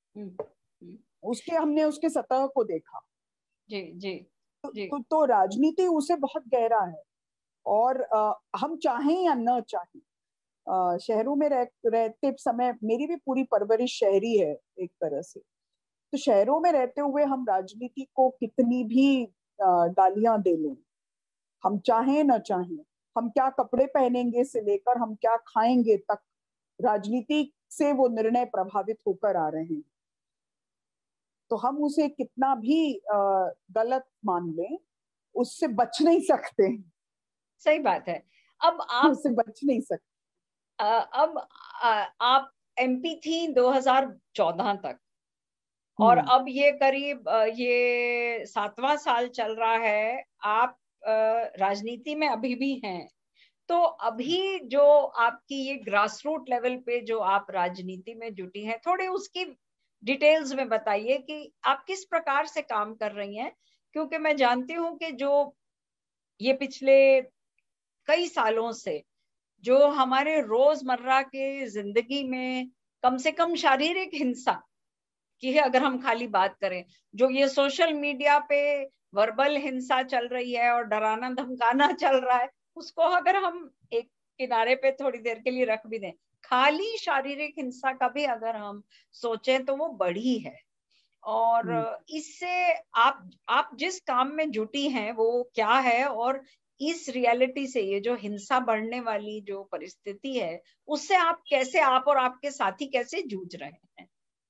[SPEAKER 3] हमने उसके सतह को देखा।
[SPEAKER 2] जी जी जी।
[SPEAKER 3] तो राजनीति उसे बहुत गहरा है। और हम चाहें या न चाहें, शहरों में रहते समय, मेरी भी पूरी परवरिश शहरी है एक तरह से, तो शहरों में रहते हुए हम राजनीति को कितनी भी गालियां दे लें, हम चाहें न चाहें, हम क्या कपड़े पहनेंगे से लेकर हम क्या खाएंगे तक, राजनीति से वो निर्णय प्रभावित होकर आ रहे हैं। तो हम उसे कितना भी गलत मान लें, उससे बच नहीं सकते।
[SPEAKER 2] सही बात है। अब आप
[SPEAKER 3] उससे बच नहीं सकते।
[SPEAKER 2] अब आप एमपी थी 2014 तक, और अब ये करीब ये 7वां साल चल रहा है, आप राजनीति में अभी भी हैं। तो अभी जो आपकी ये ग्रास रूट लेवल पे जो आप राजनीति में जुटी हैं, थोड़े उसकी डिटेल्स में बताइए कि आप किस प्रकार से काम कर रही हैं। क्योंकि मैं जानती हूँ कि जो ये पिछले कई सालों से जो हमारे रोजमर्रा के जिंदगी में कम से कम शारीरिक हिंसा की है, अगर हम खाली बात करें, जो ये सोशल मीडिया पे वर्बल हिंसा चल रही है और डराना धमकाना चल रहा है, उसको अगर हम एक किनारे पे थोड़ी देर के लिए रख भी दें, खाली शारीरिक हिंसा का भी अगर हम सोचें तो वो बड़ी है। और इससे आप जिस काम में जुटी हैं वो क्या है, और इस रियलिटी से, ये जो हिंसा बढ़ने वाली जो परिस्थिति है, उससे आप कैसे, आप और आपके साथी कैसे जूझ रहे हैं?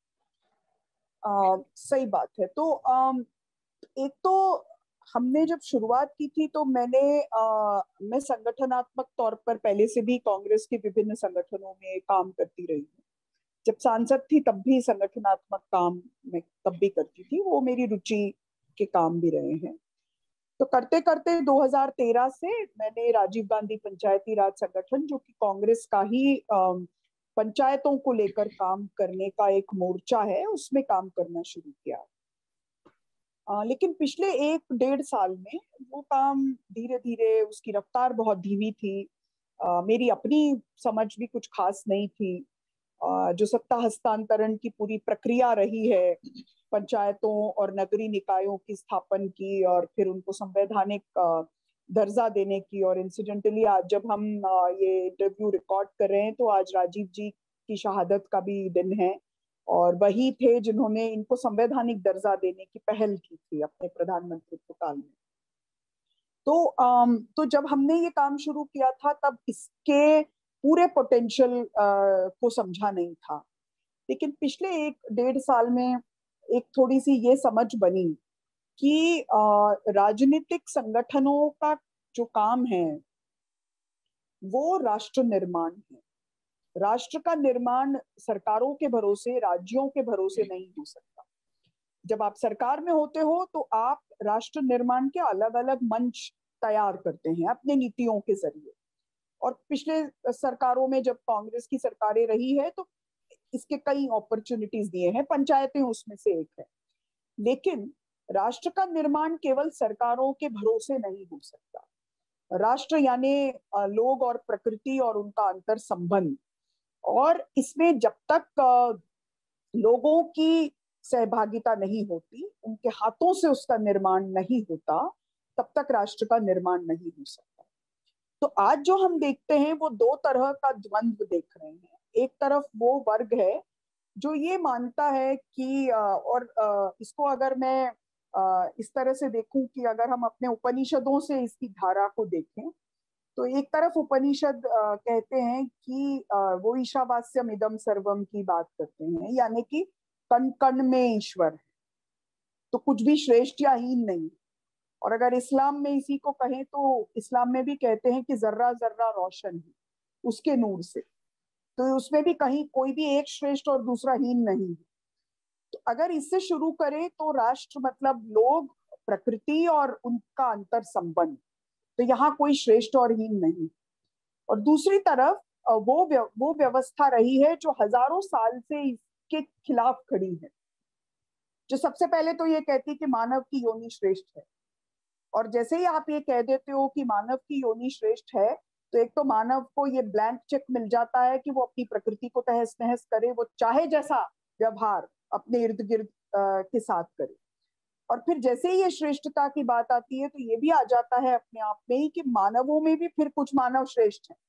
[SPEAKER 3] सही बात है। तो एक तो हमने जब शुरुआत की थी तो मैं संगठनात्मक तौर पर पहले से भी कांग्रेस के विभिन्न संगठनों में काम करती रही हूँ। जब सांसद थी तब भी संगठनात्मक काम मैं तब भी करती थी, वो मेरी रुचि के काम भी रहे हैं। तो करते करते 2013 से मैंने राजीव गांधी पंचायती राज संगठन, जो कि कांग्रेस का ही पंचायतों को लेकर काम करने का एक मोर्चा है, उसमें काम करना शुरू किया। लेकिन पिछले 1-1.5 साल में वो काम धीरे धीरे, उसकी रफ्तार बहुत धीमी थी। मेरी अपनी समझ भी कुछ खास नहीं थी। जो सत्ता हस्तांतरण की पूरी प्रक्रिया रही है, पंचायतों और नगरीय निकायों की स्थापन की और फिर उनको संवैधानिक दर्जा देने की, और इंसिडेंटली आज जब हम ये इंटरव्यू रिकॉर्ड कर रहे हैं तो आज राजीव जी की शहादत का भी दिन है, और वही थे जिन्होंने इनको संवैधानिक दर्जा देने की पहल की थी अपने प्रधानमंत्रित्व काल में। तो जब हमने ये काम शुरू किया था तब इसके पूरे पोटेंशियल को समझा नहीं था। लेकिन पिछले 1-1.5 साल में एक थोड़ी सी ये समझ बनी कि राजनीतिक संगठनों का जो काम है वो राष्ट्र निर्माण है। राष्ट्र का निर्माण सरकारों के भरोसे, राज्यों के भरोसे नहीं हो सकता। जब आप सरकार में होते हो तो आप राष्ट्र निर्माण के अलग अलग मंच तैयार करते हैं अपने नीतियों के जरिए। और पिछले सरकारों में जब कांग्रेस की सरकारें रही है तो इसके कई अपॉर्चुनिटीज दिए हैं, पंचायतें उसमें से एक है। लेकिन राष्ट्र का निर्माण केवल सरकारों के भरोसे नहीं हो सकता। राष्ट्र यानी लोग और प्रकृति और उनका अंतर संबंध, और इसमें जब तक लोगों की सहभागिता नहीं होती, उनके हाथों से उसका निर्माण नहीं होता, तब तक राष्ट्र का निर्माण नहीं हो सकता। तो आज जो हम देखते हैं वो दो तरह का द्वंद्व देख रहे हैं। एक तरफ वो वर्ग है जो ये मानता है कि और इसको अगर मैं इस तरह से देखूं कि अगर हम अपने उपनिषदों से इसकी धारा को देखें तो एक तरफ उपनिषद कहते हैं कि वो ईशावास्यम इदम सर्वम की बात करते हैं, यानी कि कण कण में ईश्वर है, तो कुछ भी श्रेष्ठ या हीन नहीं। और अगर इस्लाम में इसी को कहें तो इस्लाम में भी कहते हैं कि जर्रा जर्रा रोशन है उसके नूर से, तो उसमें भी कहीं कोई भी एक श्रेष्ठ और दूसरा हीन नहीं है। तो अगर इससे शुरू करें तो राष्ट्र मतलब लोग, प्रकृति और उनका अंतर संबंध, तो यहाँ कोई श्रेष्ठ और हीन नहीं। और दूसरी तरफ वो व्यवस्था रही है जो हजारों साल से इसके खिलाफ खड़ी है, जो सबसे पहले तो ये कहती कि मानव की योनि श्रेष्ठ है। और जैसे ही आप ये कह देते हो कि मानव की योनि श्रेष्ठ है, तो एक तो मानव को ये ब्लैंक चेक मिल जाता है कि वो अपनी प्रकृति को तहस नहस करे, वो चाहे जैसा व्यवहार अपने इर्द गिर्द के साथ करे। और फिर जैसे ही ये श्रेष्ठता की बात आती है तो ये भी आ जाता है अपने आप में ही कि मानवों में भी फिर कुछ मानव श्रेष्ठ हैं,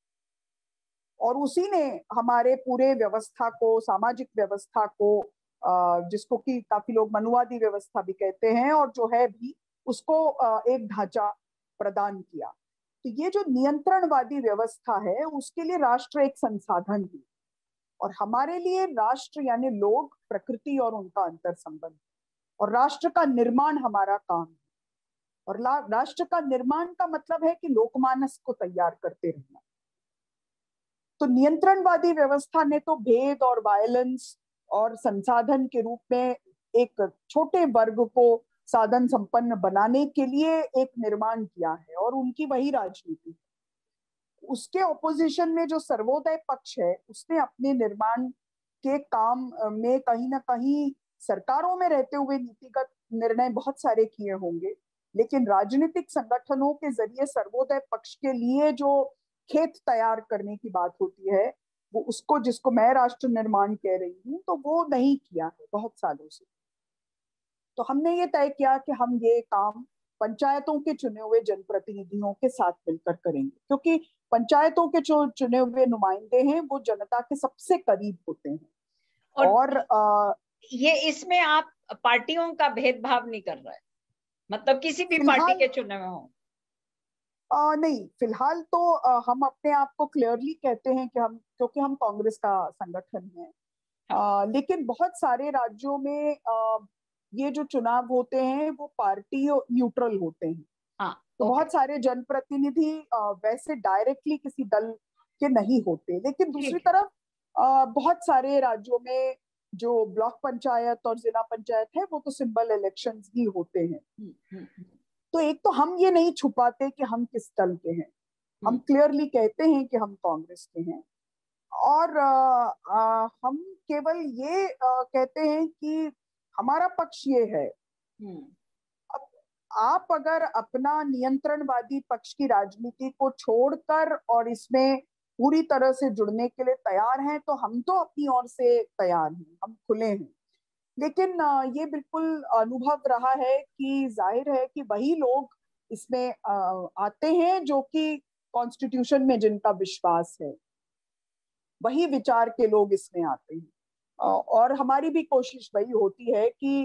[SPEAKER 3] और उसी ने हमारे पूरे व्यवस्था को, सामाजिक व्यवस्था को, जिसको कि काफी लोग मनुवादी व्यवस्था भी कहते हैं और जो है भी, उसको एक ढांचा प्रदान किया। तो ये जो नियंत्रणवादी व्यवस्था है उसके लिए राष्ट्र एक संसाधन है, और हमारे लिए राष्ट्र यानी लोग, प्रकृति और उनका अंतर संबंध, और राष्ट्र का निर्माण हमारा काम है। और राष्ट्र का निर्माण का मतलब है कि लोकमानस को तैयार करते रहना। तो नियंत्रणवादी व्यवस्था ने तो भेद और वायलेंस और संसाधन के रूप में एक छोटे वर्ग को साधन संपन्न बनाने के लिए एक निर्माण किया है, और उनकी वही राजनीति। उसके ऑपोजिशन में जो सर्वोदय पक्ष है उसने अपने निर्माण के काम में कहीं ना कहीं सरकारों में रहते हुए नीतिगत निर्णय बहुत सारे किए होंगे, लेकिन राजनीतिक संगठनों के जरिए सर्वोदय पक्ष के लिए जो खेत तैयार करने की बात होती है, वो उसको, जिसको मैं राष्ट्र निर्माण कह रही हूँ, तो वो नहीं किया है बहुत सालों से। तो हमने ये तय किया कि हम ये काम पंचायतों के चुने हुए जनप्रतिनिधियों के साथ मिलकर करेंगे, क्योंकि पंचायतों के जो चुने हुए नुमाइंदे हैं वो जनता के सबसे करीब होते हैं। और
[SPEAKER 2] ये इसमें आप पार्टियों का भेदभाव नहीं कर रहे, मतलब किसी भी पार्टी के चुने हुए हो?
[SPEAKER 3] नहीं, फिलहाल तो हम अपने आप को क्लियरली कहते हैं कि हम, क्योंकि हम कांग्रेस का संगठन है। लेकिन बहुत सारे राज्यों में ये जो चुनाव होते हैं वो पार्टी न्यूट्रल होते हैं। तो बहुत सारे जनप्रतिनिधि वैसे डायरेक्टली किसी दल के नहीं होते, लेकिन दूसरी तरफ बहुत सारे राज्यों में जो ब्लॉक पंचायत और जिला पंचायत है वो तो सिंबल इलेक्शंस ही होते हैं। तो एक तो हम ये नहीं छुपाते कि हम किस दल के हैं, हम क्लियरली कहते हैं कि हम कांग्रेस के हैं, और हम केवल ये कहते हैं कि हमारा पक्ष ये है। अब आप अगर अपना नियंत्रणवादी पक्ष की राजनीति को छोड़कर और इसमें पूरी तरह से जुड़ने के लिए तैयार हैं तो हम तो अपनी ओर से तैयार हैं, हम खुले हैं। लेकिन ये बिल्कुल अनुभव रहा है कि जाहिर है कि वही लोग इसमें आते हैं जो कि कॉन्स्टिट्यूशन में जिनका विश्वास है, वही विचार के लोग इसमें आते हैं। और हमारी भी कोशिश वही होती है कि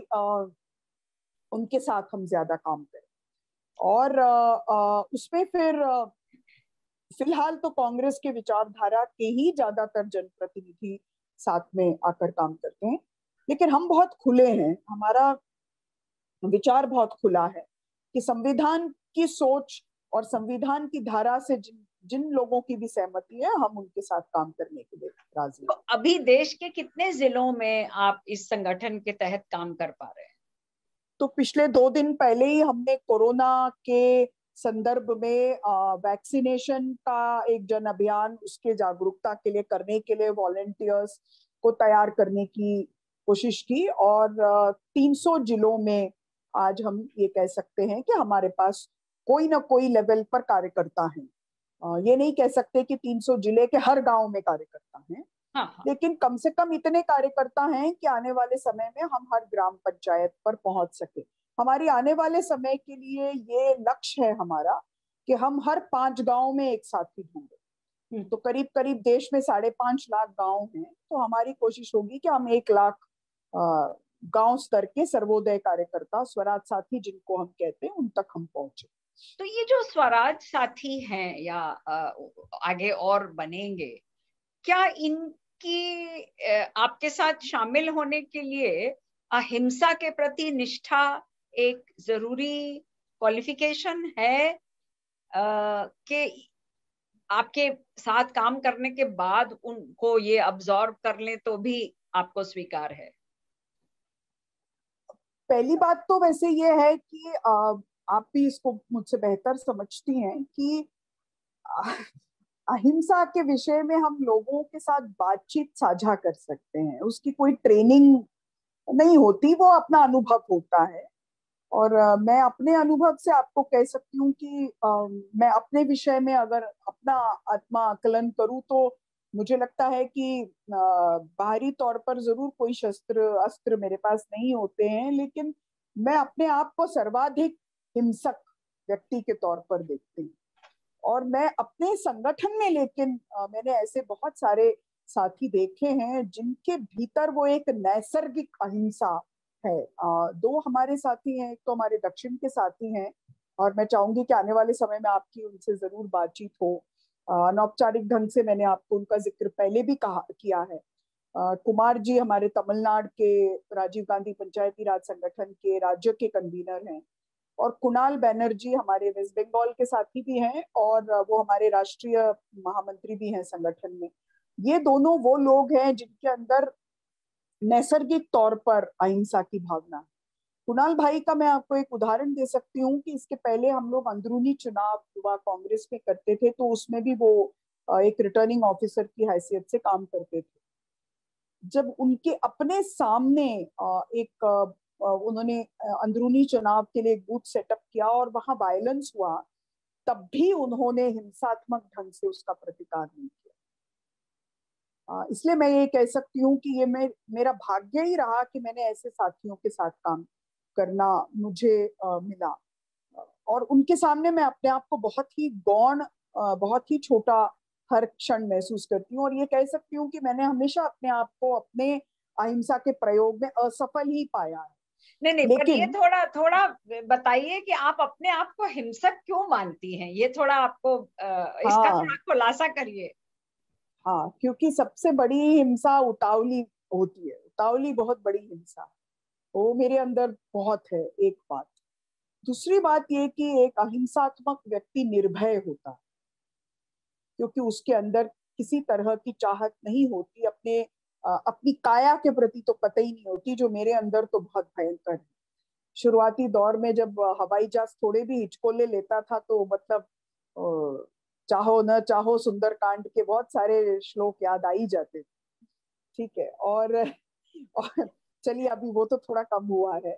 [SPEAKER 3] उनके साथ हम ज्यादा काम करें। और उसमें फिर फिलहाल तो कांग्रेस के विचारधारा के ही ज्यादातर जनप्रतिनिधि साथ में आकर काम करते हैं, लेकिन हम बहुत खुले हैं, हमारा विचार बहुत खुला है कि संविधान की सोच और संविधान की धारा से जिन लोगों की भी सहमति है हम उनके साथ काम करने के लिए राजी।
[SPEAKER 2] तो अभी देश के कितने जिलों में आप इस संगठन के तहत काम कर पा रहे हैं?
[SPEAKER 3] तो पिछले 2 दिन पहले ही हमने कोरोना के संदर्भ में वैक्सीनेशन का एक जन अभियान, उसके जागरूकता के लिए करने के लिए वॉलंटियर्स को तैयार करने की कोशिश की, और 300 जिलों में आज हम ये कह सकते हैं कि हमारे पास कोई ना कोई लेवल पर कार्यकर्ता हैं। ये नहीं कह सकते कि 300 जिले के हर गांव में कार्यकर्ता हैं, लेकिन कम से कम इतने कार्यकर्ता हैं कि आने वाले समय में हम हर ग्राम पंचायत पर पहुंच सके। हमारी आने वाले समय के लिए ये लक्ष्य है हमारा कि हम हर 5 गांव में एक साथी ढूंढे। तो करीब करीब देश में 5.5 लाख गांव हैं, तो हमारी कोशिश होगी कि हम 1 लाख गांव स्तर के सर्वोदय कार्यकर्ता, स्वराज साथी जिनको हम कहते हैं, उन तक हम पहुंचे।
[SPEAKER 2] तो ये जो स्वराज साथी हैं या आगे और बनेंगे, क्या इनकी आपके साथ शामिल होने के लिए अहिंसा के प्रति निष्ठा एक जरूरी क्वालिफिकेशन है कि आपके साथ काम करने के बाद उनको ये अब्सॉर्ब कर लें तो भी आपको स्वीकार है?
[SPEAKER 3] पहली बात तो वैसे ये है कि आप भी इसको मुझसे बेहतर समझती हैं कि अहिंसा के विषय में हम लोगों के साथ बातचीत साझा कर सकते हैं, उसकी कोई ट्रेनिंग नहीं होती, वो अपना अनुभव होता है। और मैं अपने अनुभव से आपको कह सकती हूँ कि मैं अपने विषय में अगर अपना आत्मा आकलन करूँ तो मुझे लगता है कि बाहरी तौर पर जरूर कोई शस्त्र अस्त्र मेरे पास नहीं होते हैं, लेकिन मैं अपने आप को सर्वाधिक हिंसक व्यक्ति के तौर पर देखती हूँ। और मैं अपने संगठन में, लेकिन मैंने ऐसे बहुत सारे साथी देखे हैं जिनके भीतर वो एक नैसर्गिक अहिंसा है। दो हमारे साथी हैं, एक तो हमारे दक्षिण के साथी हैं, और मैं चाहूंगी कि आने वाले समय में आपकी उनसे जरूर बातचीत हो। अनौपचारिक ढंग से मैंने आपको उनका जिक्र पहले भी कहा किया है। कुमार जी हमारे तमिलनाडु के राजीव गांधी पंचायती राज संगठन के राज्य के कन्वीनर हैं, और कुणाल बैनर्जी हमारे वेस्ट बंगाल के साथी भी हैं, और वो हमारे राष्ट्रीय महामंत्री भी हैं संगठन में। ये दोनों वो लोग हैं जिनके अंदर नैसर्गिक तौर पर अहिंसा की भावना है। कुणाल भाई का मैं आपको एक उदाहरण दे सकती हूँ कि इसके पहले हम लोग अंदरूनी चुनाव युवा कांग्रेस में करते थे, तो उसमें भी वो एक रिटर्निंग ऑफिसर की हैसियत से काम करते थे। जब उनके अपने सामने एक उन्होंने अंदरूनी चुनाव के लिए एक बूथ सेटअप किया और वहां वायलेंस हुआ, तब भी उन्होंने हिंसात्मक ढंग से उसका प्रतिकार नहीं किया। इसलिए मैं ये कह सकती हूँ कि ये मेरा भाग्य ही रहा कि मैंने ऐसे साथियों के साथ काम करना मुझे मिला। और उनके सामने मैं अपने आप को बहुत ही गौण, बहुत ही छोटा हर क्षण महसूस करती हूँ, और ये कह सकती हूँ कि मैंने हमेशा अपने आप को अपने अहिंसा के प्रयोग में असफल ही पाया है।
[SPEAKER 2] नहीं नहीं, पर ये
[SPEAKER 3] लेकिन
[SPEAKER 2] थोड़ा थोड़ा बताइए कि आप अपने आप को हिंसक क्यों मानती हैं, ये थोड़ा आपको इसका थोड़ा
[SPEAKER 3] हाँ,
[SPEAKER 2] खुलासा करिए।
[SPEAKER 3] हाँ, क्योंकि सबसे बड़ी हिंसा उतावली होती है। उतावली बहुत बड़ी हिंसा है, वो मेरे अंदर बहुत है, एक बात। दूसरी बात ये कि एक अहिंसात्मक व्यक्ति निर्भय होता है, क्योंकि उसके अंदर किसी तरह की चाहत नहीं होती, अपनी काया के प्रति तो कतई नहीं होती, जो मेरे अंदर तो बहुत भयंकर है। शुरुआती दौर में जब हवाई जहाज थोड़े भी हिचकोले लेता था तो मतलब चाहो न चाहो सुंदरकांड के बहुत सारे श्लोक याद आ ही जाते थे। ठीक है, और चलिए अभी वो तो थोड़ा कम हुआ है।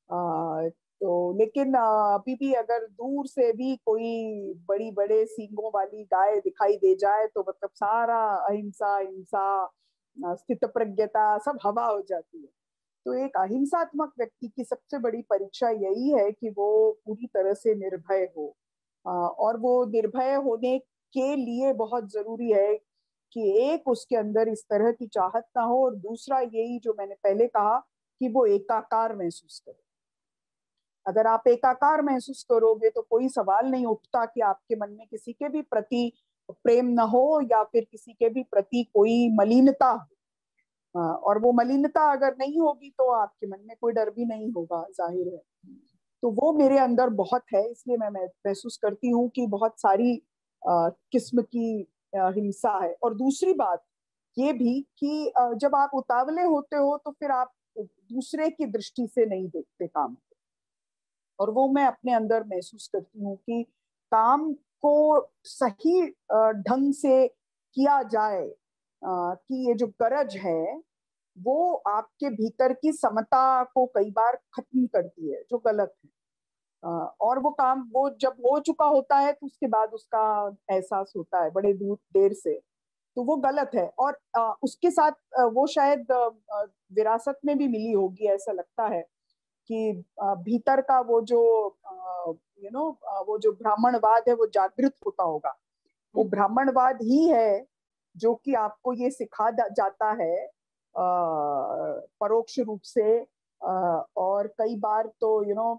[SPEAKER 3] तो लेकिन अभी भी अगर दूर से भी कोई बड़ी बड़े सींगों वाली गाय दिखाई दे जाए तो मतलब सारा अहिंसा हिंसा स्थित प्रज्ञता सब हवा हो जाती है। तो एक अहिंसात्मक व्यक्ति की सबसे बड़ी परीक्षा यही है कि वो पूरी तरह से निर्भय हो। और वो निर्भय होने के लिए बहुत जरूरी है कि एक उसके अंदर इस तरह की चाहत ना हो, और दूसरा यही जो मैंने पहले कहा कि वो एकाकार महसूस करे। अगर आप एकाकार महसूस करोगे तो कोई सवाल नहीं उठता कि आपके मन में किसी के भी प्रति प्रेम न हो या फिर किसी के भी प्रति कोई मलिनता हो। और वो मलिनता अगर नहीं होगी तो आपके मन में कोई डर भी नहीं होगा, जाहिर है। तो वो मेरे अंदर बहुत है, इसलिए मैं महसूस करती हूँ कि बहुत सारी किस्म की हिंसा है। और दूसरी बात ये भी कि जब आप उतावले होते हो तो फिर आप दूसरे की दृष्टि से नहीं देखते काम, और वो मैं अपने अंदर महसूस करती हूँ कि काम को सही ढंग से किया जाए, कि ये जो गरज है वो आपके भीतर की समता को कई बार खत्म करती है, जो गलत है। और वो काम वो जब हो चुका होता है तो उसके बाद उसका एहसास होता है बड़े दूर देर से, तो वो गलत है। और उसके साथ वो शायद विरासत में भी मिली होगी, ऐसा लगता है कि भीतर का वो जो वो जो ब्राह्मणवाद है वो जागृत होता होगा। वो ब्राह्मणवाद ही है जो कि आपको ये सिखा जाता है परोक्ष रूप से, और कई बार तो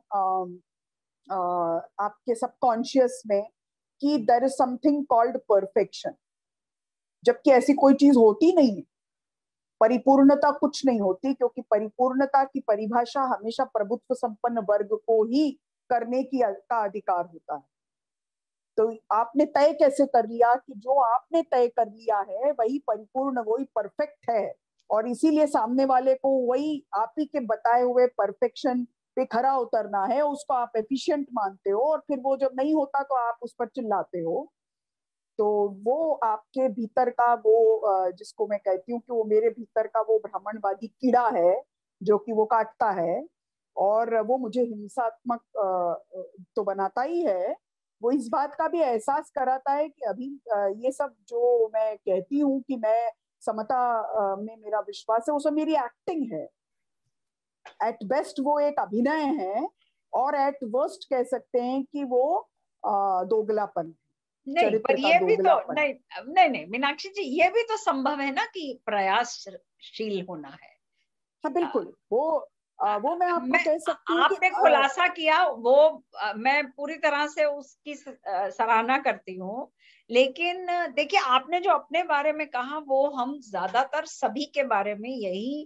[SPEAKER 3] आपके सबकॉन्शियस में, कि there is something called perfection, जबकि ऐसी कोई चीज होती नहीं है। परिपूर्णता कुछ नहीं होती, क्योंकि परिपूर्णता की परिभाषा हमेशा प्रभुत्व संपन्न वर्ग को ही करने का अधिकार होता है। तो आपने तय कैसे कर लिया कि जो आपने तय कर लिया है वही परिपूर्ण, वही परफेक्ट है, और इसीलिए सामने वाले को वही आप ही के बताए हुए परफेक्शन पे खरा उतरना है, उसको आप एफिशिएंट मानते हो, और फिर वो जब नहीं होता तो आप उस पर चिल्लाते हो। तो वो आपके भीतर का वो जिसको मैं कहती हूँ कि वो मेरे भीतर का वो ब्राह्मणवादी कीड़ा है जो कि वो काटता है। और वो मुझे हिंसात्मक तो बनाता ही है, वो इस बात का भी एहसास कराता है कि अभी ये सब जो मैं कहती हूँ कि मैं समता में मेरा विश्वास है, वो सब मेरी एक्टिंग है। एट बेस्ट वो एक अभिनय है, और एट वर्स्ट कह सकते हैं कि वो दोगलापन है,
[SPEAKER 2] नहीं,
[SPEAKER 3] चरित्र
[SPEAKER 2] पर
[SPEAKER 3] का
[SPEAKER 2] ये भी तो
[SPEAKER 3] दोगलापन।
[SPEAKER 2] नहीं, नहीं नहीं मीनाक्षी जी, ये भी तो संभव है ना कि प्रयासशील होना है।
[SPEAKER 3] हाँ बिल्कुल, वो मैं आपको
[SPEAKER 2] मैं
[SPEAKER 3] कह सकती हूँ कि
[SPEAKER 2] आपने खुलासा किया वो, मैं पूरी तरह से उसकी सराहना करती हूँ। लेकिन देखिए, आपने जो अपने बारे में कहा वो हम ज्यादातर सभी के बारे में यही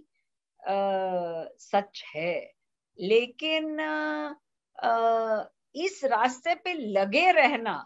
[SPEAKER 2] सच है। लेकिन इस रास्ते पे लगे रहना,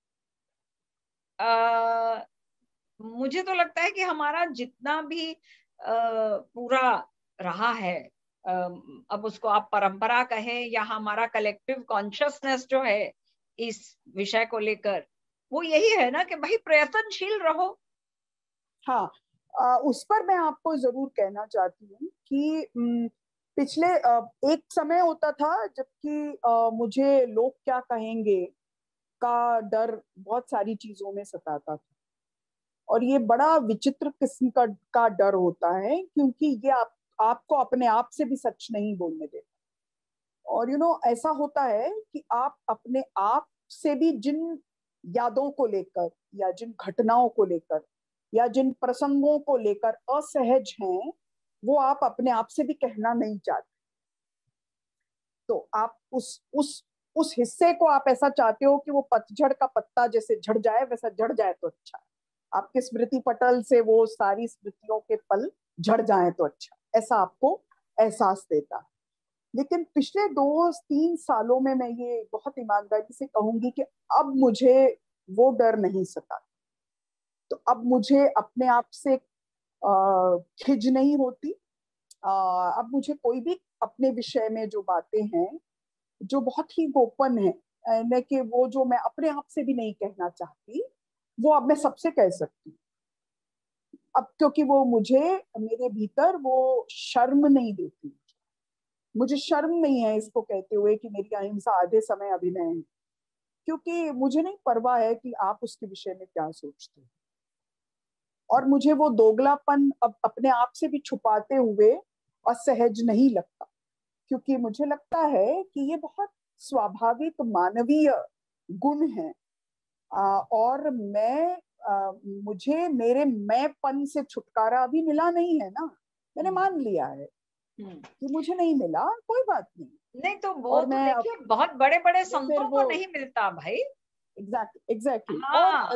[SPEAKER 2] मुझे तो लगता है कि हमारा जितना भी पूरा रहा है, अब उसको आप परंपरा कहें या हमारा कलेक्टिव कॉन्शियसनेस जो है इस विषय को लेकर, वो यही है ना कि भाई प्रयत्नशील रहो।
[SPEAKER 3] हाँ, उस पर मैं आपको जरूर कहना चाहती हूँ कि पिछले एक समय होता था जबकि मुझे लोग क्या कहेंगे का डर बहुत सारी चीजों में सताता था, और ये बड़ा विचित्र किस्म का डर होता है, क्योंकि ये आपको अपने आप से भी सच नहीं बोलने देता। और ऐसा होता है कि आप अपने आप से भी जिन यादों को लेकर, या जिन घटनाओं को लेकर, या जिन प्रसंगों को लेकर असहज हैं, वो आप अपने आप से भी कहना नहीं चाहते। तो आप उस हिस्से को आप ऐसा चाहते हो कि वो पतझड़ का पत्ता जैसे झड़ जाए, वैसा झड़ जाए तो अच्छा है। आपके स्मृति पटल से वो सारी स्मृतियों के पल झड़ जाए तो अच्छा, ऐसा आपको एहसास देता है। लेकिन पिछले 2-3 सालों में मैं ये बहुत ईमानदारी से कहूंगी कि अब मुझे वो डर नहीं सता। तो अब मुझे अपने आप से खिज नहीं होती। अब मुझे कोई भी अपने विषय में जो बातें हैं जो बहुत ही गोपन है, न कि वो जो मैं अपने आप से भी नहीं कहना चाहती, वो अब मैं सबसे कह सकती हूँ। अब क्योंकि वो मुझे, मेरे भीतर वो शर्म नहीं देती। मुझे शर्म नहीं है इसको कहते हुए कि मेरी अहिंसा आधे समय अभिनय है, क्योंकि मुझे नहीं परवाह है कि आप उसके विषय में क्या सोचते हैं। और मुझे वो दोगलापन अब अपने आप से भी छुपाते हुए असहज नहीं लगता, क्योंकि मुझे लगता है कि ये बहुत स्वाभाविक मानवीय गुण है। और मुझे मेरे मैंपन से छुटकारा अभी मिला नहीं है ना। मैंने मान लिया है कि मुझे नहीं मिला, कोई बात नहीं।
[SPEAKER 2] नहीं तो वो
[SPEAKER 3] और
[SPEAKER 2] तो
[SPEAKER 3] मैं
[SPEAKER 2] देखिए बहुत बड़े बड़े
[SPEAKER 3] वो फिर
[SPEAKER 2] संतों
[SPEAKER 3] वो
[SPEAKER 2] को नहीं मिलता भाई।
[SPEAKER 3] एग्जैक्टली
[SPEAKER 2] हाँ।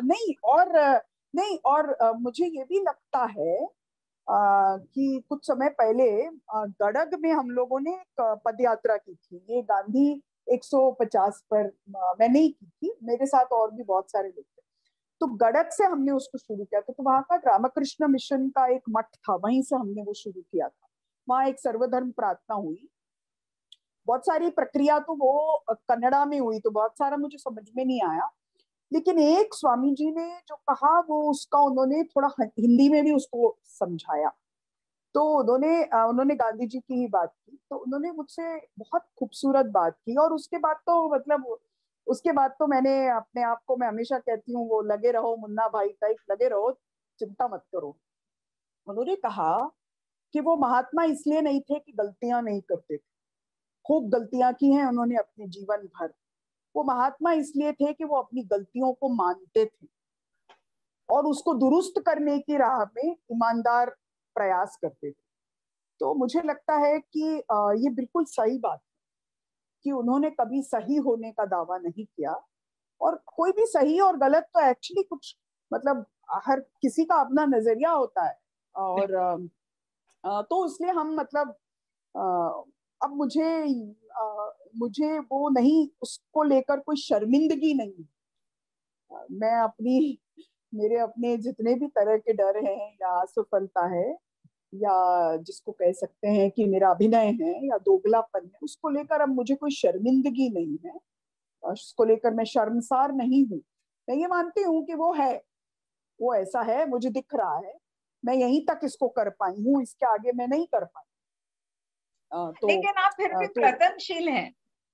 [SPEAKER 3] और मुझे ये भी लगता है कि कुछ समय पहले गडग में हम लोगों ने एक पद यात्रा की थी, ये गांधी 150 पर। मैंने ही की थी, मेरे साथ और भी बहुत सारे लोग थे। तो गडग से हमने उसको शुरू किया था। तो वहां का रामकृष्ण मिशन का एक मठ था, वहीं से हमने वो शुरू किया था। वहां एक सर्वधर्म प्रार्थना हुई। बहुत सारी प्रक्रिया तो वो कन्नड़ा में हुई, तो बहुत सारा मुझे समझ में नहीं आया। लेकिन एक स्वामी जी ने जो कहा, वो उसका उन्होंने थोड़ा हिंदी में भी उसको समझाया। तो उन्होंने गांधी जी की ही बात की, तो उन्होंने मुझसे बहुत खूबसूरत बात की। और उसके बाद तो मतलब उसके बाद तो मैंने अपने आप को, मैं हमेशा कहती हूँ, वो लगे रहो मुन्ना भाई टाइप, लगे रहो, चिंता मत करो। उन्होंने कहा कि वो महात्मा इसलिए नहीं थे कि गलतियां नहीं करते थे, खूब गलतियां की हैं उन्होंने अपने जीवन भर। वो महात्मा इसलिए थे कि वो अपनी गलतियों को मानते थे और उसको दुरुस्त करने की राह में ईमानदार प्रयास करते थे। तो मुझे लगता है कि ये बिल्कुल सही बात है कि उन्होंने कभी सही होने का दावा नहीं किया। और कोई भी सही और गलत तो एक्चुअली कुछ मतलब हर किसी का अपना नजरिया होता है। और तो इसलिए हम मतलब अब मुझे वो नहीं, उसको लेकर कोई शर्मिंदगी नहीं। मैं मेरे अपने जितने भी तरह के डर हैं, या असफलता है, या जिसको कह सकते हैं कि मेरा अभिनय है या दोगलापन है, उसको लेकर अब मुझे कोई शर्मिंदगी नहीं है। और उसको लेकर मैं शर्मसार नहीं हूँ। मैं ये मानती हूँ कि वो है, वो ऐसा है, मुझे दिख रहा है, मैं यहीं तक इसको कर पाई हूँ, इसके आगे मैं नहीं कर पाई। तो
[SPEAKER 2] लेकिन आप फिर भी
[SPEAKER 3] तो
[SPEAKER 2] प्रयत्नशील हैं।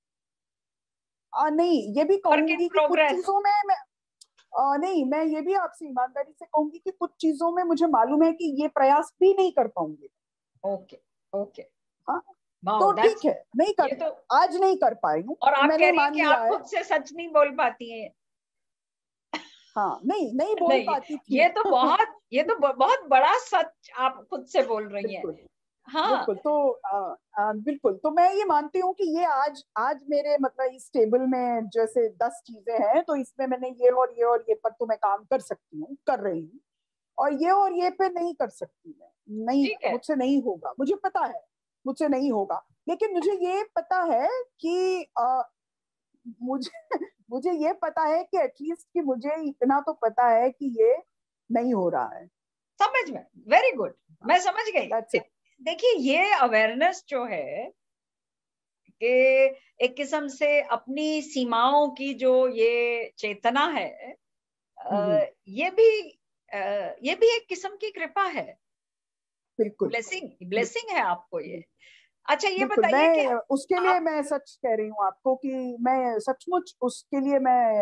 [SPEAKER 3] नहीं, ये भी कहूंगी कि कुछ
[SPEAKER 2] प्रोग्रेस।
[SPEAKER 3] चीजों में मैं नहीं, मैं ये भी आपसे ईमानदारी से कहूंगी कि कुछ चीजों में मुझे मालूम है कि ये प्रयास भी नहीं कर पाऊंगी।
[SPEAKER 2] Okay okay.
[SPEAKER 3] हाँ,
[SPEAKER 2] वाओ,
[SPEAKER 3] तो ठीक है, नहीं
[SPEAKER 2] ये
[SPEAKER 3] कर,
[SPEAKER 2] तो,
[SPEAKER 3] आज नहीं कर पाई हूँ,
[SPEAKER 2] और आप कह
[SPEAKER 3] मैंने
[SPEAKER 2] रही हैं
[SPEAKER 3] मान
[SPEAKER 2] कि
[SPEAKER 3] लिया
[SPEAKER 2] आप
[SPEAKER 3] है।
[SPEAKER 2] खुद से सच नहीं बोल पाती हैं।
[SPEAKER 3] हाँ, नहीं नहीं बोल
[SPEAKER 2] नहीं,
[SPEAKER 3] पाती थी।
[SPEAKER 2] ये तो बहुत बड़ा सच आप खुद से बोल रही हैं।
[SPEAKER 3] बिल्कुल
[SPEAKER 2] हाँ।
[SPEAKER 3] बिल्कुल। तो बिल्कुल, तो मैं ये मानती हूँ कि ये आज आज मेरे मतलब इस टेबल में जैसे 10 चीजें हैं, तो इसमें मैंने ये और ये और ये पर तो मैं काम कर सकती हूँ, कर रही हूँ, और ये पे नहीं कर सकती मैं, नहीं,
[SPEAKER 2] ठीक है।
[SPEAKER 3] मुझसे नहीं होगा, मुझे पता है मुझसे नहीं होगा। लेकिन मुझे ये पता है कि मुझे मुझे ये पता है कि एटलीस्ट कि मुझे इतना तो पता है कि ये नहीं हो रहा है।
[SPEAKER 2] समझ में, वेरी गुड, मैं समझ गई।
[SPEAKER 3] That's it.
[SPEAKER 2] देखिए, ये अवेयरनेस जो है कि एक किस्म से अपनी सीमाओं की जो ये चेतना है, ये भी ये भी एक किस्म की कृपा है,
[SPEAKER 3] बिल्कुल
[SPEAKER 2] ब्लेसिंग है आपको ये। अच्छा, ये
[SPEAKER 3] बिल्कुल।
[SPEAKER 2] बताइए कि
[SPEAKER 3] मैं उसके लिए
[SPEAKER 2] आप,
[SPEAKER 3] मैं सच कह रही हूँ आपको कि मैं सचमुच उसके लिए मैं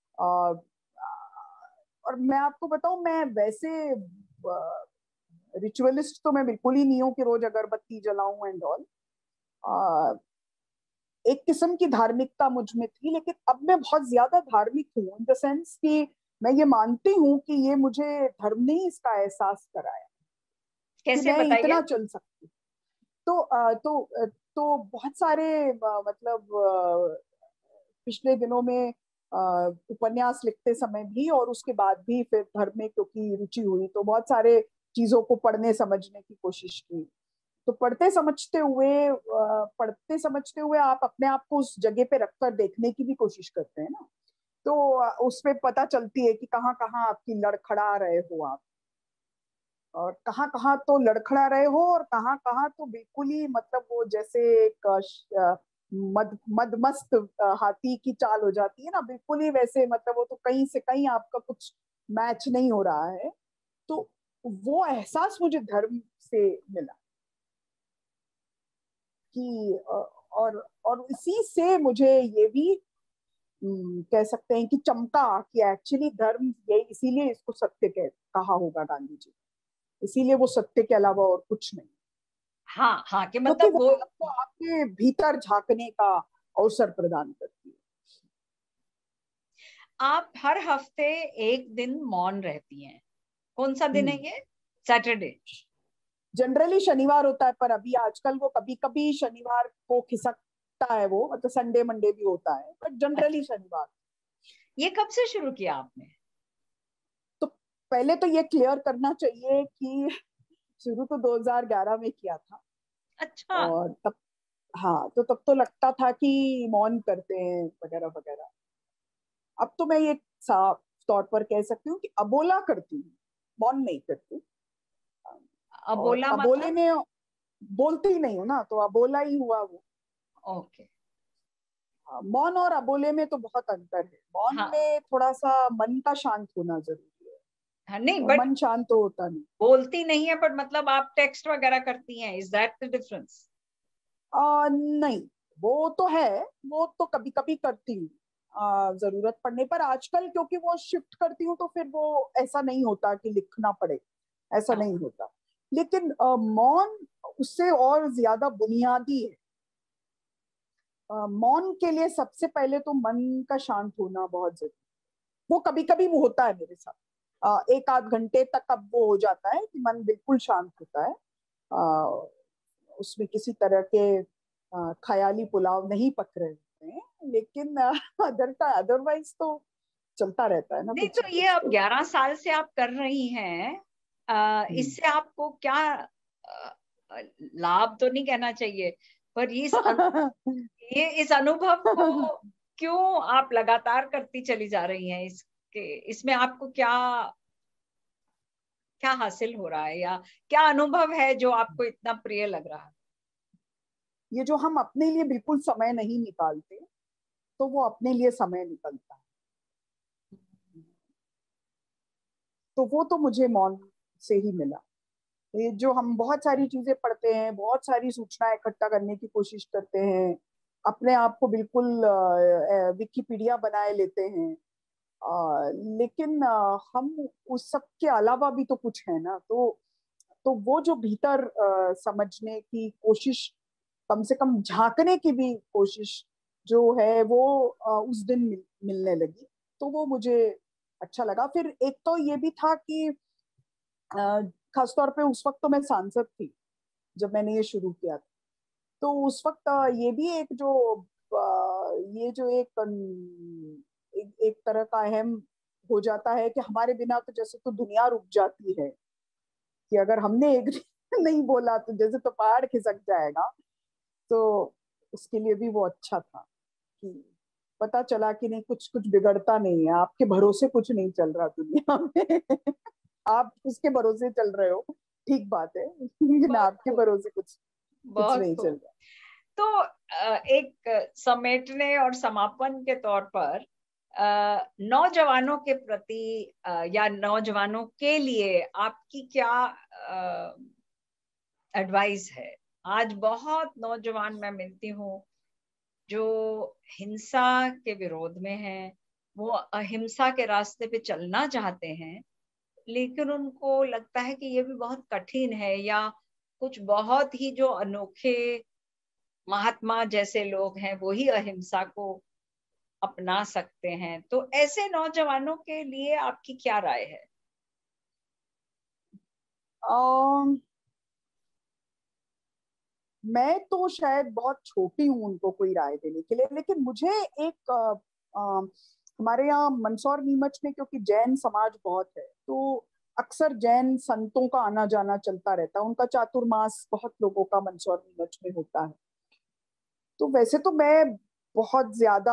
[SPEAKER 3] और मैं आपको बताऊं, मैं वैसे रिचुअलिस्ट तो मैं बिल्कुल ही नहीं हूँ कि रोज अगरबत्ती जलाऊं एंड ऑल। एक किस्म की धार्मिकता मुझ में थी, लेकिन अब मैं बहुत ज्यादा धार्मिक हूँ इन द सेंस कि मैं ये मानती हूँ कि ये मुझे धर्म ने ही इसका एहसास कराया कि
[SPEAKER 2] कैसे
[SPEAKER 3] मैं
[SPEAKER 2] बताइए।
[SPEAKER 3] इतना चल सकती। तो तो बहुत सारे मतलब पिछले दिनों में उपन्यास लिखते समय भी और उसके बाद भी फिर धर्म में क्योंकि रुचि हुई तो बहुत सारे चीजों को पढ़ने समझने की कोशिश की। तो पढ़ते समझते हुए आप अपने आप को उस जगह पे रखकर देखने की भी कोशिश करते हैं ना। तो उसमें पता चलती है कि कहाँ कहाँ आपकी लड़खड़ा रहे हो आप, और कहाँ कहाँ तो लड़खड़ा रहे हो, और कहाँ कहाँ तो बिल्कुल ही मतलब वो जैसे एक मदमस्त हाथी की चाल हो जाती है ना, बिल्कुल ही वैसे, मतलब वो तो कहीं से कहीं आपका कुछ मैच नहीं हो रहा है। तो वो एहसास मुझे धर्म से मिला कि और इसी से मुझे ये भी कह सकते हैं कि चमका कि एक्चुअली धर्म ये, इसीलिए इसको सत्य कहा होगा गांधी जी, इसीलिए वो सत्य के अलावा और कुछ नहीं,
[SPEAKER 2] हाँ हाँ, कि
[SPEAKER 3] क्योंकि
[SPEAKER 2] मतलब
[SPEAKER 3] वो
[SPEAKER 2] वो,
[SPEAKER 3] आपको आपके भीतर झांकने का अवसर प्रदान करती है।
[SPEAKER 2] आप हर हफ्ते एक दिन मौन रहती हैं, कौन सा दिन है ये? सैटरडे?
[SPEAKER 3] जनरली शनिवार होता है, पर अभी आजकल वो कभी कभी शनिवार को खिसकता है, वो मतलब संडे मंडे भी होता है, बट जनरली
[SPEAKER 2] अच्छा,
[SPEAKER 3] शनिवार।
[SPEAKER 2] ये कब से शुरू किया आपने?
[SPEAKER 3] तो पहले तो ये क्लियर करना चाहिए कि शुरू तो 2011 में किया था,
[SPEAKER 2] अच्छा।
[SPEAKER 3] और तब, हाँ, तो तब तो लगता था कि मौन करते हैं वगैरह वगैरह। अब तो मैं ये साफ तौर पर कह सकती हूँ कि अबोला करती हूँ, मौन नहीं करती। और
[SPEAKER 2] अबोला
[SPEAKER 3] अबोले
[SPEAKER 2] मतलब?
[SPEAKER 3] में बोलती ही नहीं हूँ ना, तो अबोला ही हुआ वो।
[SPEAKER 2] ओके।
[SPEAKER 3] मौन और अबोले में तो बहुत अंतर है। मौन
[SPEAKER 2] हाँ
[SPEAKER 3] में थोड़ा सा मन का शांत होना जरूरी है,
[SPEAKER 2] हाँ, नहीं
[SPEAKER 3] और
[SPEAKER 2] बट
[SPEAKER 3] मन शांत तो होता नहीं।
[SPEAKER 2] बोलती नहीं है, बट मतलब आप टेक्स्ट वगैरह करती हैं, इज दैट द डिफरेंस?
[SPEAKER 3] नहीं, वो तो है, वो तो कभी कभी करती हूँ जरूरत पड़ने पर। आजकल क्योंकि वो शिफ्ट करती हूँ तो फिर वो ऐसा नहीं होता कि लिखना पड़े, ऐसा
[SPEAKER 2] हाँ।
[SPEAKER 3] नहीं होता। लेकिन मौन उससे और ज्यादा बुनियादी है। मौन के लिए सबसे पहले तो मन का शांत होना बहुत जरूरी। वो कभी कभी वो होता है मेरे साथ, एक आध घंटे तक अब वो हो जाता है कि मन बिल्कुल शांत होता है। अ, उसमें किसी तरह के ख्याली पुलाव नहीं पक रहे होते हैं, लेकिन अदरवाइज तो चलता रहता है ना
[SPEAKER 2] नहीं,
[SPEAKER 3] कुछ
[SPEAKER 2] तो
[SPEAKER 3] ना
[SPEAKER 2] ये
[SPEAKER 3] कुछ
[SPEAKER 2] अब
[SPEAKER 3] तो।
[SPEAKER 2] 11 साल से आप कर रही हैं,
[SPEAKER 3] हम्म।
[SPEAKER 2] इससे आपको क्या लाभ तो नहीं कहना चाहिए, पर इस अनुभव को क्यों आप लगातार करती चली जा रही हैं? इसके इसमें आपको क्या क्या हासिल हो रहा है, या क्या अनुभव है जो आपको इतना प्रिय लग रहा है?
[SPEAKER 3] ये जो हम अपने लिए बिल्कुल समय नहीं निकालते, तो वो अपने लिए समय निकलता है। तो वो तो मुझे मौन से ही मिला। ये जो हम बहुत सारी चीजें पढ़ते हैं, बहुत सारी सूचना इकट्ठा करने की कोशिश करते हैं, अपने आप को बिल्कुल विकिपीडिया बनाए लेते हैं, लेकिन हम उस सब के अलावा भी तो कुछ है ना। तो वो जो भीतर समझने की कोशिश, कम से कम झांकने की भी कोशिश जो है, वो उस दिन मिलने लगी। तो वो मुझे अच्छा लगा। फिर एक तो ये भी था कि खासतौर पे उस वक्त तो मैं सांसद थी जब मैंने ये शुरू किया था। तो उस वक्त ये भी एक जो ये जो एक तरह का अहम हो जाता है कि हमारे बिना तो जैसे तो दुनिया रुक जाती है, कि अगर हमने एक नहीं बोला तो जैसे तो पहाड़ खिसक जाएगा। तो उसके लिए भी वो अच्छा था कि पता चला कि नहीं, कुछ कुछ बिगड़ता नहीं है, आपके भरोसे कुछ नहीं चल रहा दुनिया में। आप उसके भरोसे चल रहे हो, ठीक बात है, लेकिन
[SPEAKER 2] बहुत
[SPEAKER 3] आपके
[SPEAKER 2] खूब,
[SPEAKER 3] भरोसे कुछ कुछ
[SPEAKER 2] बहुत
[SPEAKER 3] नहीं चल
[SPEAKER 2] खूब।
[SPEAKER 3] रहा।
[SPEAKER 2] तो एक समेटने और समापन के तौर पर नौजवानों के प्रति या नौजवानों के लिए आपकी क्या एडवाइस है? आज बहुत नौजवान मैं मिलती हूँ जो हिंसा के विरोध में हैं, वो अहिंसा के रास्ते पे चलना चाहते हैं, लेकिन उनको लगता है कि ये भी बहुत कठिन है, या कुछ बहुत ही जो अनोखे महात्मा जैसे लोग हैं वो ही अहिंसा को अपना सकते हैं। तो ऐसे नौजवानों के लिए आपकी क्या राय है?
[SPEAKER 3] अम, मैं तो शायद बहुत छोटी हूँ उनको कोई राय देने के लिए, लेकिन मुझे एक हमारे यहाँ मंदसौर नीमच में क्योंकि जैन समाज बहुत है, तो अक्सर जैन संतों का आना जाना चलता रहता है। उनका चातुर्मास बहुत लोगों का मंदसौर नीमच में होता है। तो वैसे तो मैं बहुत ज्यादा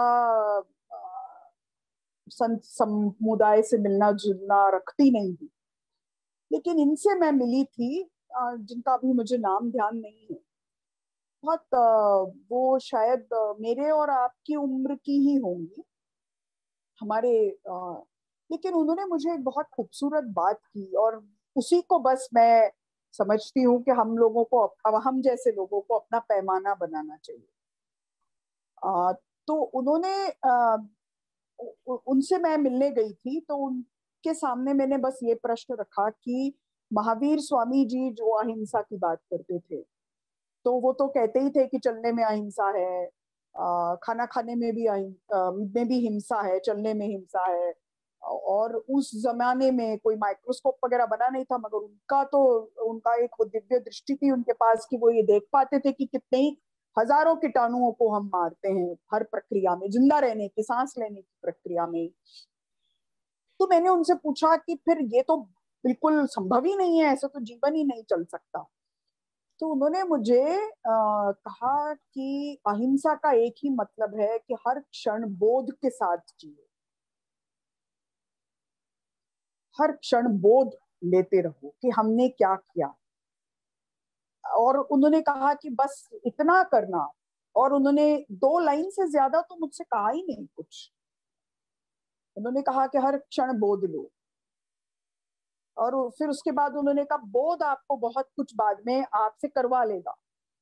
[SPEAKER 3] संत समुदाय से मिलना जुलना रखती नहीं हूँ, लेकिन इनसे मैं मिली थी, जिनका अभी मुझे नाम ध्यान नहीं है। बहुत वो शायद मेरे और आपकी उम्र की ही होंगी हमारे, लेकिन उन्होंने मुझे एक बहुत खूबसूरत बात की, और उसी को बस मैं समझती हूँ कि हम लोगों को, अब हम जैसे लोगों को अपना पैमाना बनाना चाहिए। तो उन्होंने उनसे मैं मिलने गई थी, तो उनके सामने मैंने बस ये प्रश्न रखा कि महावीर स्वामी जी जो अहिंसा की बात करते थे, तो वो तो कहते ही थे कि चलने में अहिंसा है, खाना खाने में भी में भी हिंसा है, चलने में हिंसा है। और उस जमाने में कोई माइक्रोस्कोप वगैरह बना नहीं था, मगर उनका तो, उनका एक वो दिव्य दृष्टि थी उनके पास कि वो ये देख पाते थे कि कितने ही हजारों कीटाणुओं को हम मारते हैं हर प्रक्रिया में, जिंदा रहने की, सांस लेने की प्रक्रिया में। तो मैंने उनसे पूछा कि फिर ये तो बिल्कुल संभव ही नहीं है, ऐसा तो जीवन ही नहीं चल सकता। तो उन्होंने मुझे कहा कि अहिंसा का एक ही मतलब है कि हर क्षण बोध के साथ जियो, हर क्षण बोध लेते रहो कि हमने क्या किया। और उन्होंने कहा कि बस इतना करना, और उन्होंने 2 लाइन से ज्यादा तो मुझसे कहा ही नहीं कुछ। उन्होंने कहा कि हर क्षण बोध लो, और फिर उसके बाद उन्होंने कहा बोध आपको बहुत कुछ बाद में आपसे करवा लेगा,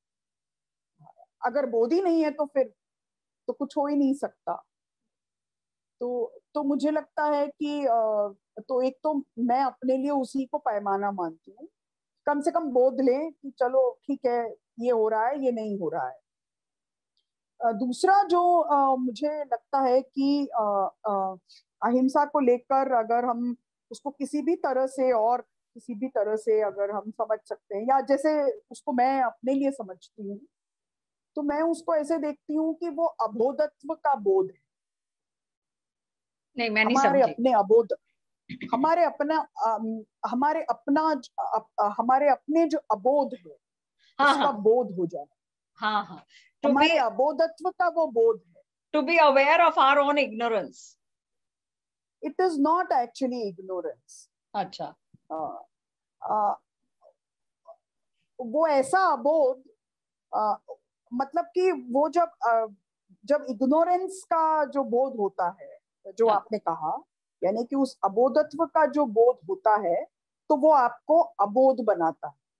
[SPEAKER 3] अगर बोध ही नहीं है तो फिर तो कुछ हो ही नहीं सकता। तो मुझे लगता है कि तो एक तो मैं अपने लिए उसी को पैमाना मानती हूँ, कम से कम बोध लें कि चलो ठीक है, ये हो रहा है, ये नहीं हो रहा है। दूसरा जो मुझे लगता है कि अहिंसा को लेकर अगर हम उसको किसी भी तरह से, और किसी भी तरह से अगर हम समझ सकते हैं, या जैसे उसको मैं अपने लिए समझती हूँ, तो मैं उसको ऐसे देखती हूँ कि वो अबोधत्व का बोध है।
[SPEAKER 2] नहीं, मैं नहीं
[SPEAKER 3] हमारे
[SPEAKER 2] समझी।
[SPEAKER 3] अपने अबोध, हमारे अपना हमारे अपना हमारे अपने जो अबोध है
[SPEAKER 2] हाँ
[SPEAKER 3] उसका
[SPEAKER 2] हाँ
[SPEAKER 3] बोध हो जाए,
[SPEAKER 2] हाँ हाँ। टू बी
[SPEAKER 3] हमारे अबोधत्व का वो बोध है।
[SPEAKER 2] To be aware of our own ignorance.
[SPEAKER 3] It is not actually ignorance.
[SPEAKER 2] अच्छा।
[SPEAKER 3] वो ऐसा अबोध, अ, मतलब कि वो जब इग्नोरेंस का जो बोध होता है जो
[SPEAKER 2] हाँ
[SPEAKER 3] आपने कहा, यानी कि उस अबोधत्व का जो बोध होता है, तो वो आपको अबोध बनाता है।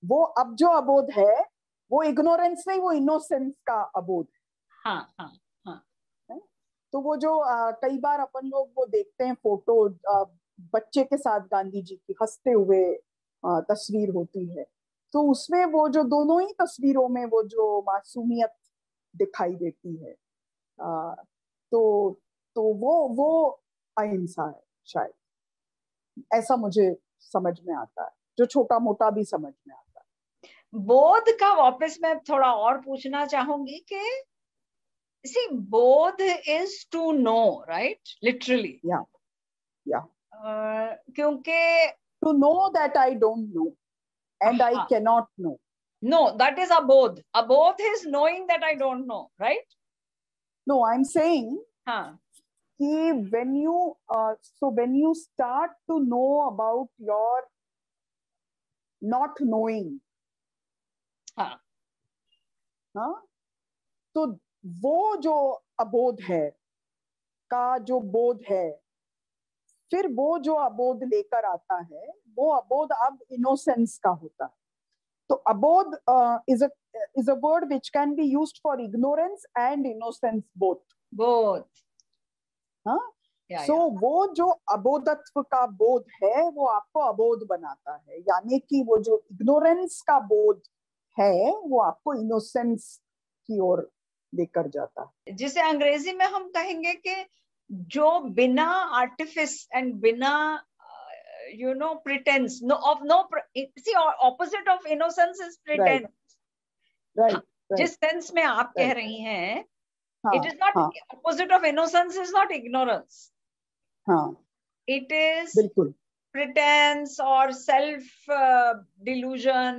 [SPEAKER 3] वो अब जो अबोध है वो इग्नोरेंस नहीं, वो इनोसेंस का अबोध
[SPEAKER 2] हाँ हाँ हाँ।
[SPEAKER 3] है। तो वो जो कई बार अपन लोग वो देखते हैं फोटो, बच्चे के साथ गांधी जी की हंसते हुए तस्वीर होती है, तो उसमें वो जो दोनों ही तस्वीरों में वो जो मासूमियत दिखाई देती है, तो वो अहिंसा है शायद, ऐसा मुझे समझ में आता है, जो छोटा मोटा भी समझ में आता है।
[SPEAKER 2] बोध का वापस मैं थोड़ा और पूछना चाहूंगी कि सी बोध is to know, right, literally.
[SPEAKER 3] या
[SPEAKER 2] क्योंकि
[SPEAKER 3] to know that I don't know and I
[SPEAKER 2] हाँ,
[SPEAKER 3] can not know.
[SPEAKER 2] No, that is अबोध। अबोध is knowing that I don't know, right.
[SPEAKER 3] No, I am saying
[SPEAKER 2] हाँ
[SPEAKER 3] कि when you start to know about your not knowing,
[SPEAKER 2] हाँ
[SPEAKER 3] हाँ, तो वो जो अबोध है का जो बोध है, फिर वो जो अबोध लेकर आता है, वो अबोध अब इनोसेंस का होता है। तो अबोध is a word which can be used for ignorance and innocence both.
[SPEAKER 2] बोध,
[SPEAKER 3] हाँ, सो वो जो अबोधत्व का बोध है वो आपको अबोध बनाता है, यानी कि वो जो इग्नोरेंस का बोध है वो आपको इनोसेंस की ओर लेकर जाता है,
[SPEAKER 2] जिसे अंग्रेजी में हम कहेंगे कि जो बिना आर्टिफिस एंड बिना pretence, opposite of innocence is pretence.
[SPEAKER 3] Right.
[SPEAKER 2] जिस सेंस में आप कह रही हैं,
[SPEAKER 3] हाँ,
[SPEAKER 2] it is not,
[SPEAKER 3] हाँ,
[SPEAKER 2] opposite of innocence is not ignorance,
[SPEAKER 3] हाँ,
[SPEAKER 2] it is
[SPEAKER 3] बिल्कुल,
[SPEAKER 2] pretense or self delusion,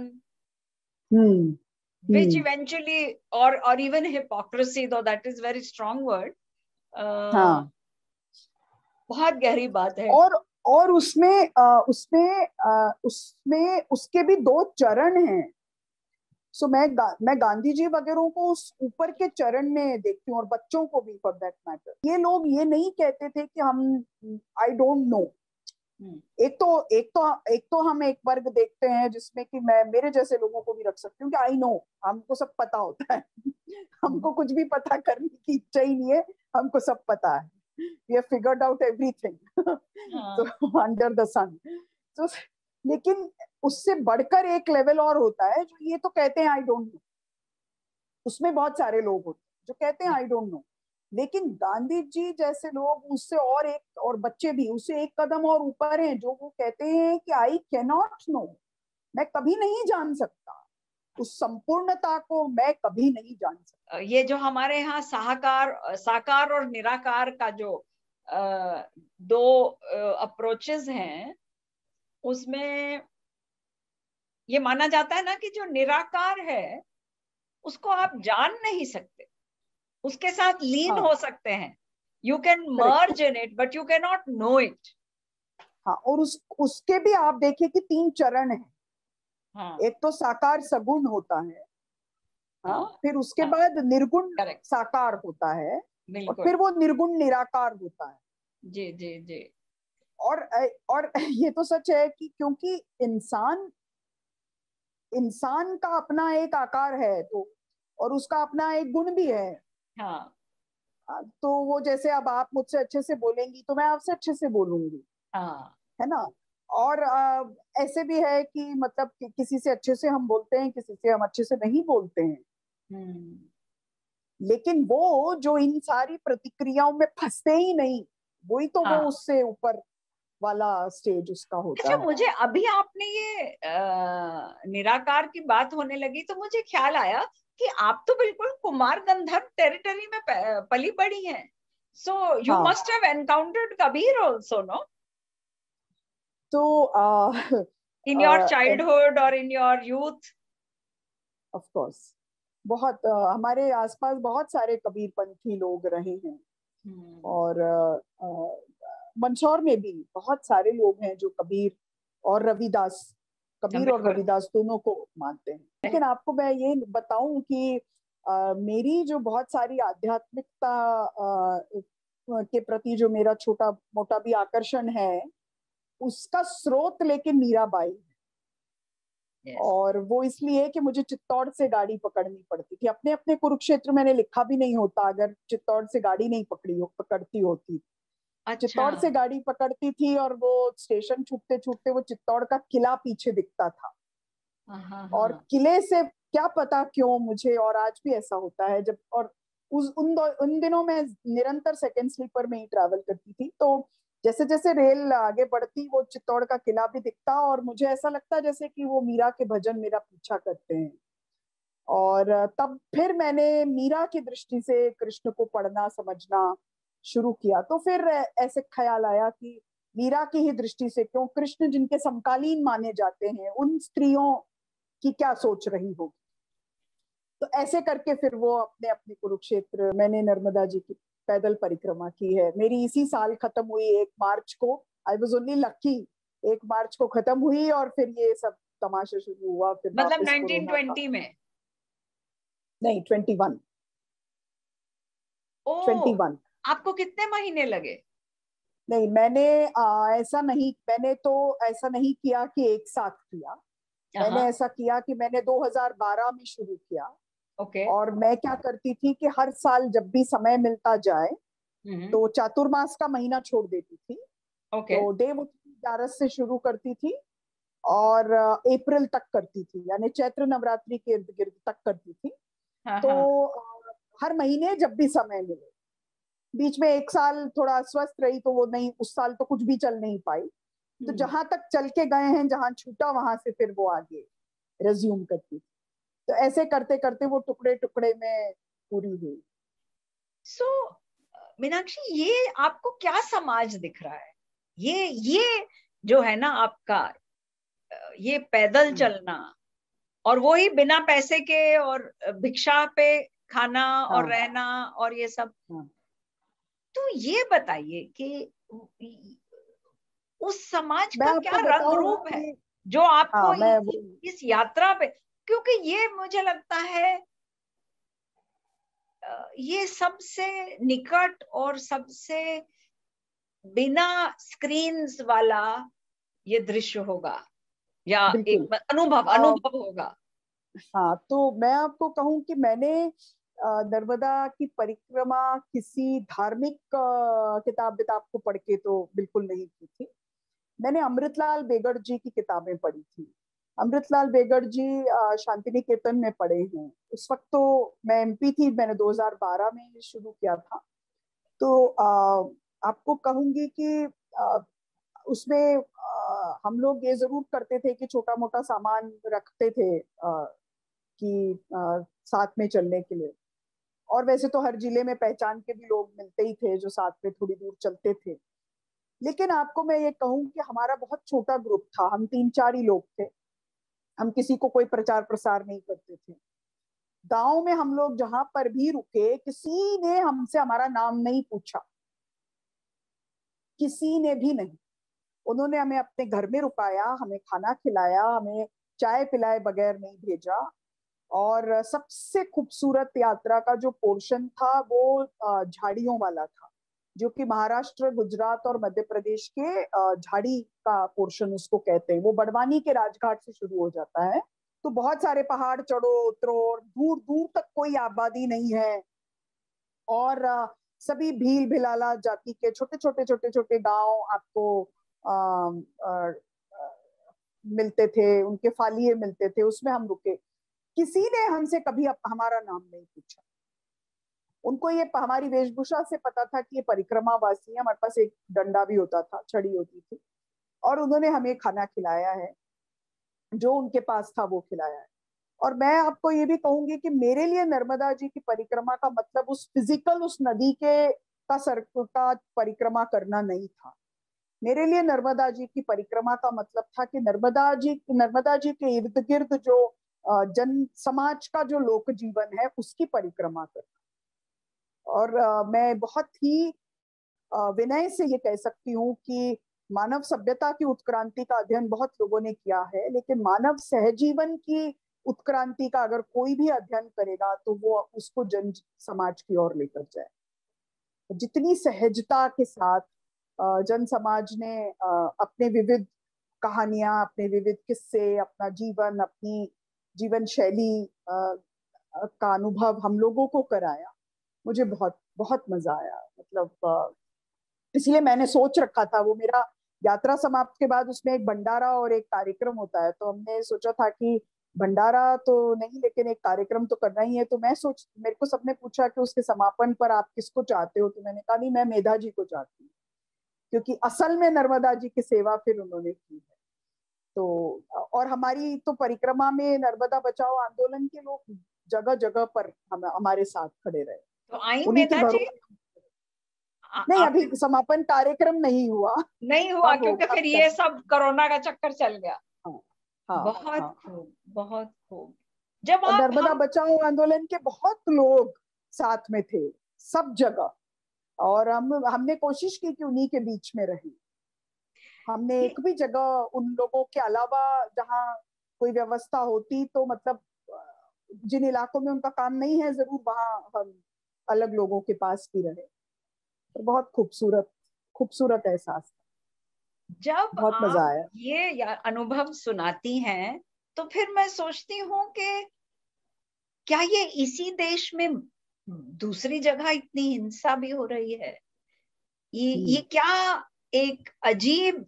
[SPEAKER 2] which eventually, or even hypocrisy, though that is very strong word.
[SPEAKER 3] हाँ,
[SPEAKER 2] बहुत गहरी बात है।
[SPEAKER 3] और उसमें उसके भी दो चरण हैं। सो मैं गांधी जी वगैरह को उस ऊपर के चरण में देखती हूँ, और बच्चों को भी फॉर दैट मैटर। ये लोग ये नहीं कहते थे कि हम आई डोंट नो। एक तो हम एक वर्ग देखते हैं जिसमें कि मैं मेरे जैसे लोगों को भी रख सकती हूँ कि आई नो, हमको सब पता होता है हमको कुछ भी पता करने की इच्छा ही नहीं है, हमको सब पता है, we have figured out everything so under the sun। तो लेकिन उससे बढ़कर एक लेवल और होता है जो ये तो कहते हैं आई डोंट नो। उसमें बहुत सारे लोग होते हैं जो कहते हैं आई डोंट नो, लेकिन गांधी जी जैसे लोग उससे और एक, और बच्चे भी उससे एक कदम और ऊपर हैं, जो वो कहते हैं कि आई कैन नॉट नो, मैं कभी नहीं जान सकता, उस संपूर्णता को मैं कभी नहीं जान सकता।
[SPEAKER 2] ये जो हमारे यहाँ साकार और निराकार का जो दो अप्रोचेस हैं, उसमें ये माना जाता है ना कि जो निराकार है उसको आप जान नहीं सकते, उसके साथ लीन हो सकते हैं, you can merge in it but you can not know it.
[SPEAKER 3] हाँ, और उसके भी आप देखिए कि 3 चरण हैं। एक तो साकार सगुण होता है, हाँ, फिर उसके बाद निर्गुण साकार होता है, और फिर वो निर्गुण निराकार होता है।
[SPEAKER 2] जी जी जी।
[SPEAKER 3] और ये तो सच है कि क्योंकि इंसान का अपना एक आकार है, तो और उसका अपना एक गुण भी है।
[SPEAKER 2] हाँ,
[SPEAKER 3] तो वो जैसे अब आप मुझसे अच्छे से बोलेंगी तो मैं आपसे अच्छे से बोलूंगी,
[SPEAKER 2] हाँ,
[SPEAKER 3] है ना। और ऐसे भी है कि मतलब किसी से अच्छे से हम बोलते हैं, किसी से हम अच्छे से नहीं बोलते हैं। लेकिन वो जो इन सारी प्रतिक्रियाओं में फंसते ही नहीं, वही तो वो उससे ऊपर वाला स्टेज उसका होता है।
[SPEAKER 2] मुझे अभी आपने ये निराकार की बात होने लगी तो मुझे ख्याल आया कि आप तो बिल्कुल कुमार गंधर्व टेरिटरी में पली बड़ी हैं, so you must have encountered Kabir also, no?
[SPEAKER 3] तो
[SPEAKER 2] इन योर चाइल्डहुड और in your youth?
[SPEAKER 3] Of course बहुत हमारे आसपास बहुत सारे कबीरपंथी लोग रहे हैं, और मंदसौर में भी बहुत सारे लोग हैं जो कबीर और रविदास दोनों को मानते हैं। लेकिन आपको मैं ये बताऊं कि मेरी जो बहुत सारी आध्यात्मिकता के प्रति जो मेरा छोटा मोटा भी आकर्षण है, उसका स्रोत लेकिन मीराबाई है।
[SPEAKER 2] yes.
[SPEAKER 3] और वो इसलिए कि मुझे चित्तौड़ से गाड़ी पकड़नी पड़ती थी। अपने अपने कुरुक्षेत्र मैंने लिखा भी नहीं होता अगर चित्तौड़ से गाड़ी नहीं पकड़ती होती।
[SPEAKER 2] अच्छा,
[SPEAKER 3] चित्तौड़ से गाड़ी पकड़ती थी और वो स्टेशन छूटते छूटते वो चित्तौड़ का किला पीछे दिखता था। और किले से क्या पता क्यों मुझे, और आज भी ऐसा होता है जब, और उन दिनों में निरंतर सेकंड स्लीपर में ही ट्रैवल करती थी, तो जैसे जैसे रेल आगे बढ़ती वो चित्तौड़ का किला भी दिखता और मुझे ऐसा लगता जैसे कि वो मीरा के भजन मेरा पीछा करते हैं। और तब फिर मैंने मीरा की दृष्टि से कृष्ण को पढ़ना समझना शुरू किया। तो फिर ऐसे ख्याल आया कि मीरा की ही दृष्टि से क्यों, कृष्ण जिनके समकालीन माने जाते हैं उन स्त्रियों की क्या सोच रही होगी। तो ऐसे करके फिर वो अपने अपने कुरुक्षेत्र, मैंने नर्मदा जी की पैदल परिक्रमा की है। मेरी इसी साल खत्म हुई 1 मार्च को। आई वॉज ओनली लकी, 1 मार्च को खत्म हुई और फिर ये सब तमाशा शुरू हुआ। फिर
[SPEAKER 2] मतलब
[SPEAKER 3] वापस
[SPEAKER 2] 1920 में?
[SPEAKER 3] नहीं, 21।
[SPEAKER 2] ओ,
[SPEAKER 3] 21।
[SPEAKER 2] आपको कितने महीने लगे?
[SPEAKER 3] नहीं, मैंने तो ऐसा नहीं किया कि एक साथ किया। मैंने ऐसा किया कि मैंने 2012 में शुरू किया।
[SPEAKER 2] ओके।
[SPEAKER 3] और मैं क्या करती थी कि हर साल जब भी समय मिलता जाए तो चातुर्मास का महीना छोड़ देती थी। तो देव उत्सव 11 से शुरू करती थी और अप्रैल तक करती थी, यानी चैत्र नवरात्रि के इर्द गिर्द तक करती थी। तो हर महीने जब भी समय मिले, बीच में 1 साल थोड़ा अस्वस्थ रही तो वो नहीं, उस साल तो कुछ भी चल नहीं पाई। तो जहां तक चल के गए हैं, जहां छूटा वहां से फिर वो आगे रिज्यूम करती थी। तो ऐसे करते करते वो टुकड़े टुकड़े में पूरी हुई।
[SPEAKER 2] सो मीनाक्षी, ये आपको क्या समाज दिख रहा है? ये जो है ना आपका, ये पैदल चलना और वो ही बिना पैसे के, और भिक्षा पे खाना और रहना और ये सब। तो ये बताइए कि उस समाज का क्या रंग रूप है जो आपको इस यात्रा पे, क्योंकि ये मुझे लगता है ये सबसे निकट और सबसे बिना स्क्रीन्स वाला ये दृश्य होगा या एक अनुभव होगा।
[SPEAKER 3] हाँ, तो मैं आपको कहूं कि मैंने नर्मदा की परिक्रमा किसी धार्मिक किताब को पढ़ के तो बिल्कुल नहीं की थी। मैंने अमृतलाल बेगड़ जी की किताबें पढ़ी थी। अमृतलाल बेगड़ जी शांति निकेतन में पढ़े हैं। उस वक्त तो मैं एमपी थी, मैंने 2012 में शुरू किया था। तो आपको कहूंगी कि उसमें हम लोग ये जरूर करते थे कि छोटा मोटा सामान रखते थे कि साथ में चलने के लिए। और वैसे तो हर जिले में पहचान के भी लोग मिलते ही थे जो साथ में थोड़ी दूर चलते थे। लेकिन आपको मैं ये कहूं कि हमारा बहुत छोटा ग्रुप था, हम 3-4 ही लोग थे। हम किसी को कोई प्रचार प्रसार नहीं करते थे। गांव में हम लोग जहां पर भी रुके, किसी ने हमसे हमारा नाम नहीं पूछा, किसी ने भी नहीं। उन्होंने हमें अपने घर में रुकाया, हमें खाना खिलाया, हमें चाय पिलाए बगैर नहीं भेजा। और सबसे खूबसूरत यात्रा का जो पोर्शन था वो झाड़ियों वाला था, जो कि महाराष्ट्र, गुजरात और मध्य प्रदेश के झाड़ी का पोर्शन उसको कहते हैं। वो बड़वानी के राजघाट से शुरू हो जाता है। तो बहुत सारे पहाड़ चढ़ो उतरो, दूर दूर तक कोई आबादी नहीं है। और सभी भील भिलाला जाति के छोटे छोटे छोटे छोटे गांव आपको मिलते थे, उनके फालिये मिलते थे, उसमें हम रुके। किसी ने हमसे कभी हमारा नाम नहीं पूछा। उनको ये हमारी वेशभूषा से पता था कि ये परिक्रमावासी है। हमारे पास एक डंडा भी होता था, छड़ी होती थी, और उन्होंने हमें खाना खिलाया है, जो उनके पास था वो खिलाया है। और मैं आपको ये भी कहूंगी कि मेरे लिए नर्मदा जी की परिक्रमा का मतलब उस फिजिकल, उस नदी के का परिक्रमा करना नहीं था। मेरे लिए नर्मदा जी की परिक्रमा का मतलब था कि नर्मदा जी के इर्द गिर्द जो जन समाज का जो लोक जीवन है उसकी परिक्रमा करना। और मैं बहुत ही विनय से ये कह सकती हूँ कि मानव सभ्यता की उत्क्रांति का अध्ययन बहुत लोगों ने किया है, लेकिन मानव सहजीवन की उत्क्रांति का अगर कोई भी अध्ययन करेगा तो वो उसको जन समाज की ओर लेकर जाए। जितनी सहजता के साथ जन समाज ने अपने विविध कहानियां, अपने विविध किस्से, अपना जीवन, अपनी जीवन शैली का अनुभव हम लोगों को कराया। मुझे बहुत बहुत मजा आया। मतलब इसलिए मैंने सोच रखा था, वो मेरा यात्रा समाप्त के बाद उसमें एक भंडारा और एक कार्यक्रम होता है, तो हमने सोचा था कि भंडारा तो नहीं लेकिन एक कार्यक्रम तो करना ही है। तो मेरे को सबने पूछा कि उसके समापन पर आप किसको चाहते हो, तो मैंने कहा नहीं, मैं मेधा जी को चाहती हूँ, क्योंकि असल में नर्मदा जी की सेवा फिर उन्होंने की है। तो और हमारी तो परिक्रमा में नर्मदा बचाओ आंदोलन के लोग जगह जगह पर हमारे साथ खड़े रहे।
[SPEAKER 2] तो आई
[SPEAKER 3] उन्हीं के
[SPEAKER 2] मेधा
[SPEAKER 3] घरों
[SPEAKER 2] जी,
[SPEAKER 3] में नहीं,
[SPEAKER 2] आप
[SPEAKER 3] अभी समापन कार्यक्रम नहीं हुआ,
[SPEAKER 2] नहीं हुआ
[SPEAKER 3] अब
[SPEAKER 2] क्योंकि
[SPEAKER 3] होगा
[SPEAKER 2] फिर ये
[SPEAKER 3] तब।
[SPEAKER 2] सब कोरोना का चक्कर चल गया।
[SPEAKER 3] हाँ हाँ
[SPEAKER 2] बहुत
[SPEAKER 3] हाँ।
[SPEAKER 2] खूब, बहुत खूब। जब
[SPEAKER 3] और
[SPEAKER 2] आप
[SPEAKER 3] नर्मदा
[SPEAKER 2] हम
[SPEAKER 3] बचाओ आंदोलन के बहुत लोग साथ में थे, सब जगह। और हमने कोशिश की कि उन्हीं के बीच में रहे। हमने
[SPEAKER 2] ये
[SPEAKER 3] एक भी जगह उन लोगों के अलावा जहाँ कोई व्यवस्था होती तो मतलब जिन इलाकों में उनका काम नहीं है, जरूर वहां हम अलग लोगों के पास भी रहे। तो बहुत खूबसूरत खूबसूरत एहसास,
[SPEAKER 2] जब
[SPEAKER 3] बहुत मजा
[SPEAKER 2] आप
[SPEAKER 3] आया।
[SPEAKER 2] ये अनुभव सुनाती हैं तो फिर मैं सोचती हूँ कि क्या ये इसी देश में दूसरी जगह इतनी हिंसा भी हो रही है? ये क्या एक अजीब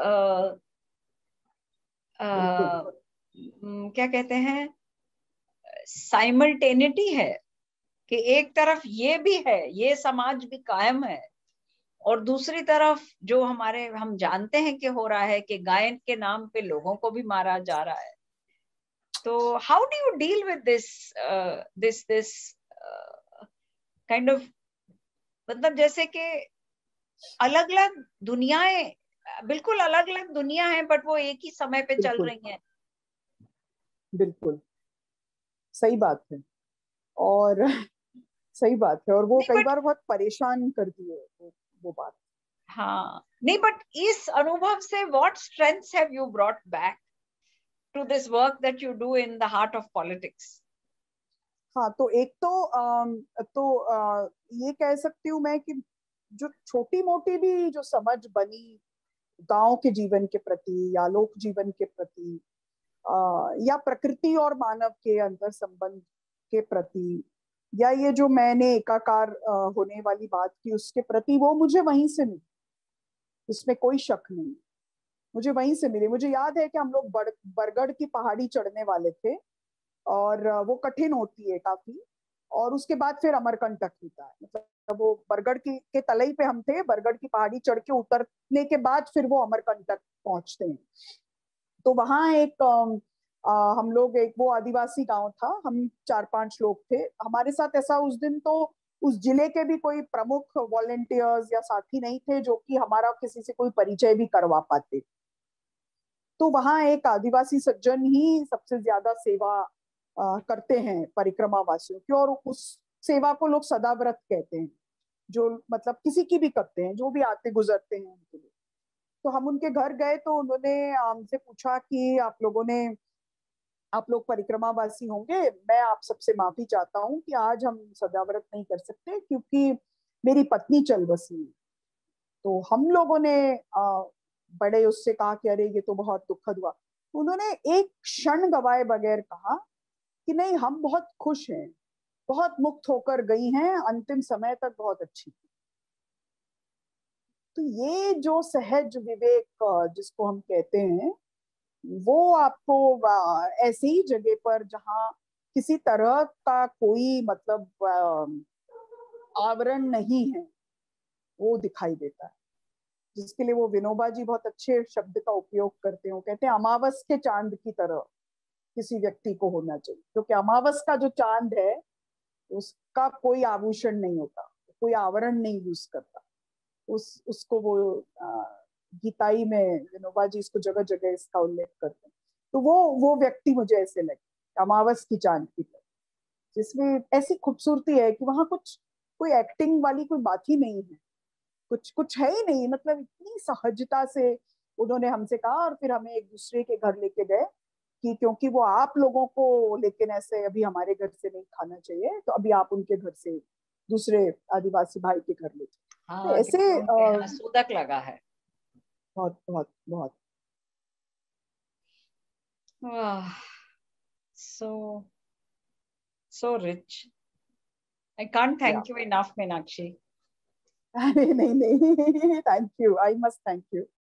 [SPEAKER 3] बिल्कुल
[SPEAKER 2] क्या कहते हैं, साइमल्टेनिटी है कि एक तरफ ये भी है, ये समाज भी कायम है, और दूसरी तरफ जो हम जानते हैं कि हो रहा है कि गायन के नाम पे लोगों को भी मारा जा रहा है। तो how do you deal with this kind of, मतलब जैसे कि अलग अलग दुनियाएं, बिल्कुल अलग अलग दुनिया है, बट वो एक ही समय पे चल
[SPEAKER 3] बिल्कुल
[SPEAKER 2] रही हैं।
[SPEAKER 3] बिल्कुल सही बात है। और सही बात है, और वो
[SPEAKER 2] नहीं
[SPEAKER 3] कई
[SPEAKER 2] बट
[SPEAKER 3] बार बहुत परेशान करती है वो बात।
[SPEAKER 2] हाँ, नहीं बट इस अनुभव से what strengths have you brought back to this work that you do in the heart of politics?
[SPEAKER 3] हाँ, तो एक ये कह सकती हूँ मैं कि जो छोटी मोटी भी जो समझ बनी गांव के जीवन के प्रति या लोक जीवन के प्रति, या प्रकृति और मानव के अंतर संबंध के प्रति, या ये जो मैंने एकाकार होने वाली बात की उसके प्रति, वो मुझे वहीं से मिली, इसमें कोई शक नहीं। मुझे वहीं से मिली। मुझे याद है कि हम लोग बरगढ़ की पहाड़ी चढ़ने वाले थे, और वो कठिन होती है काफी, और उसके बाद फिर अमरकंटक होता है। मतलब वो बरगढ़ के तलई पे हम थे, बरगढ़ की पहाड़ी चढ़ के उतरने के बाद फिर वो अमरकंटक पहुंचते हैं। तो वहां हम लोग, एक वो आदिवासी गांव था, हम 4-5 लोग थे हमारे साथ। ऐसा उस दिन तो उस जिले के भी कोई प्रमुख वॉलेंटियर्स या साथी नहीं थे जो कि हमारा किसी से कोई परिचय भी करवा पाते। तो वहां एक आदिवासी सज्जन ही सबसे ज्यादा सेवा करते हैं परिक्रमा वासियों की, और उस सेवा को लोग सदाव्रत कहते हैं, जो मतलब किसी की भी करते हैं, जो भी आते गुजरते हैं उनके लिए। तो हम उनके घर गए तो उन्होंने हमसे पूछा कि आप लोग परिक्रमा वासी होंगे, मैं आप सबसे माफी चाहता हूँ कि आज हम सदाव्रत नहीं कर सकते क्योंकि मेरी पत्नी चल बसी। तो हम लोगों ने बड़े उससे कहा कि अरे ये तो बहुत दुखद हुआ। उन्होंने एक क्षण गवाए बगैर कहा कि नहीं, हम बहुत खुश हैं, बहुत मुक्त होकर गई हैं, अंतिम समय तक बहुत अच्छी थी। तो ये जो सहज विवेक जिसको हम कहते हैं, वो आपको ऐसे ही जगह पर जहाँ किसी तरह का कोई मतलब आवरण नहीं है, वो दिखाई देता है। जिसके लिए वो विनोबा जी बहुत अच्छे शब्द का उपयोग करते हैं। वो कहते हैं अमावस के चांद की तरह किसी व्यक्ति को होना चाहिए, क्योंकि अमावस का जो चांद है उसका कोई आभूषण नहीं होता, कोई आवरण नहीं यूज करता। उसको वो गीताई में विनोबा जी इसको जगह जगह इसका उल्लेख करते हैं। तो वो व्यक्ति मुझे ऐसे लगे अमावस की चांद की तरह, जिसमें ऐसी खूबसूरती है कि वहां कुछ कोई एक्टिंग वाली कोई बात ही नहीं है, कुछ कुछ है ही नहीं। मतलब इतनी सहजता से उन्होंने हमसे कहा, और फिर हमें एक दूसरे के घर लेके गए कि क्योंकि वो आप लोगों को, लेकिन ऐसे अभी हमारे घर से नहीं खाना चाहिए, तो अभी आप उनके घर से दूसरे आदिवासी भाई के घर ले जाओ। तो
[SPEAKER 2] हाँ,
[SPEAKER 3] ऐसे
[SPEAKER 2] क्योंकि उनके यहाँ सूतक लगा है।
[SPEAKER 3] बहुत बहुत बहुत
[SPEAKER 2] So rich. I can't thank you enough, Meenakshi.
[SPEAKER 3] नहीं नहीं, thank you, I must thank you.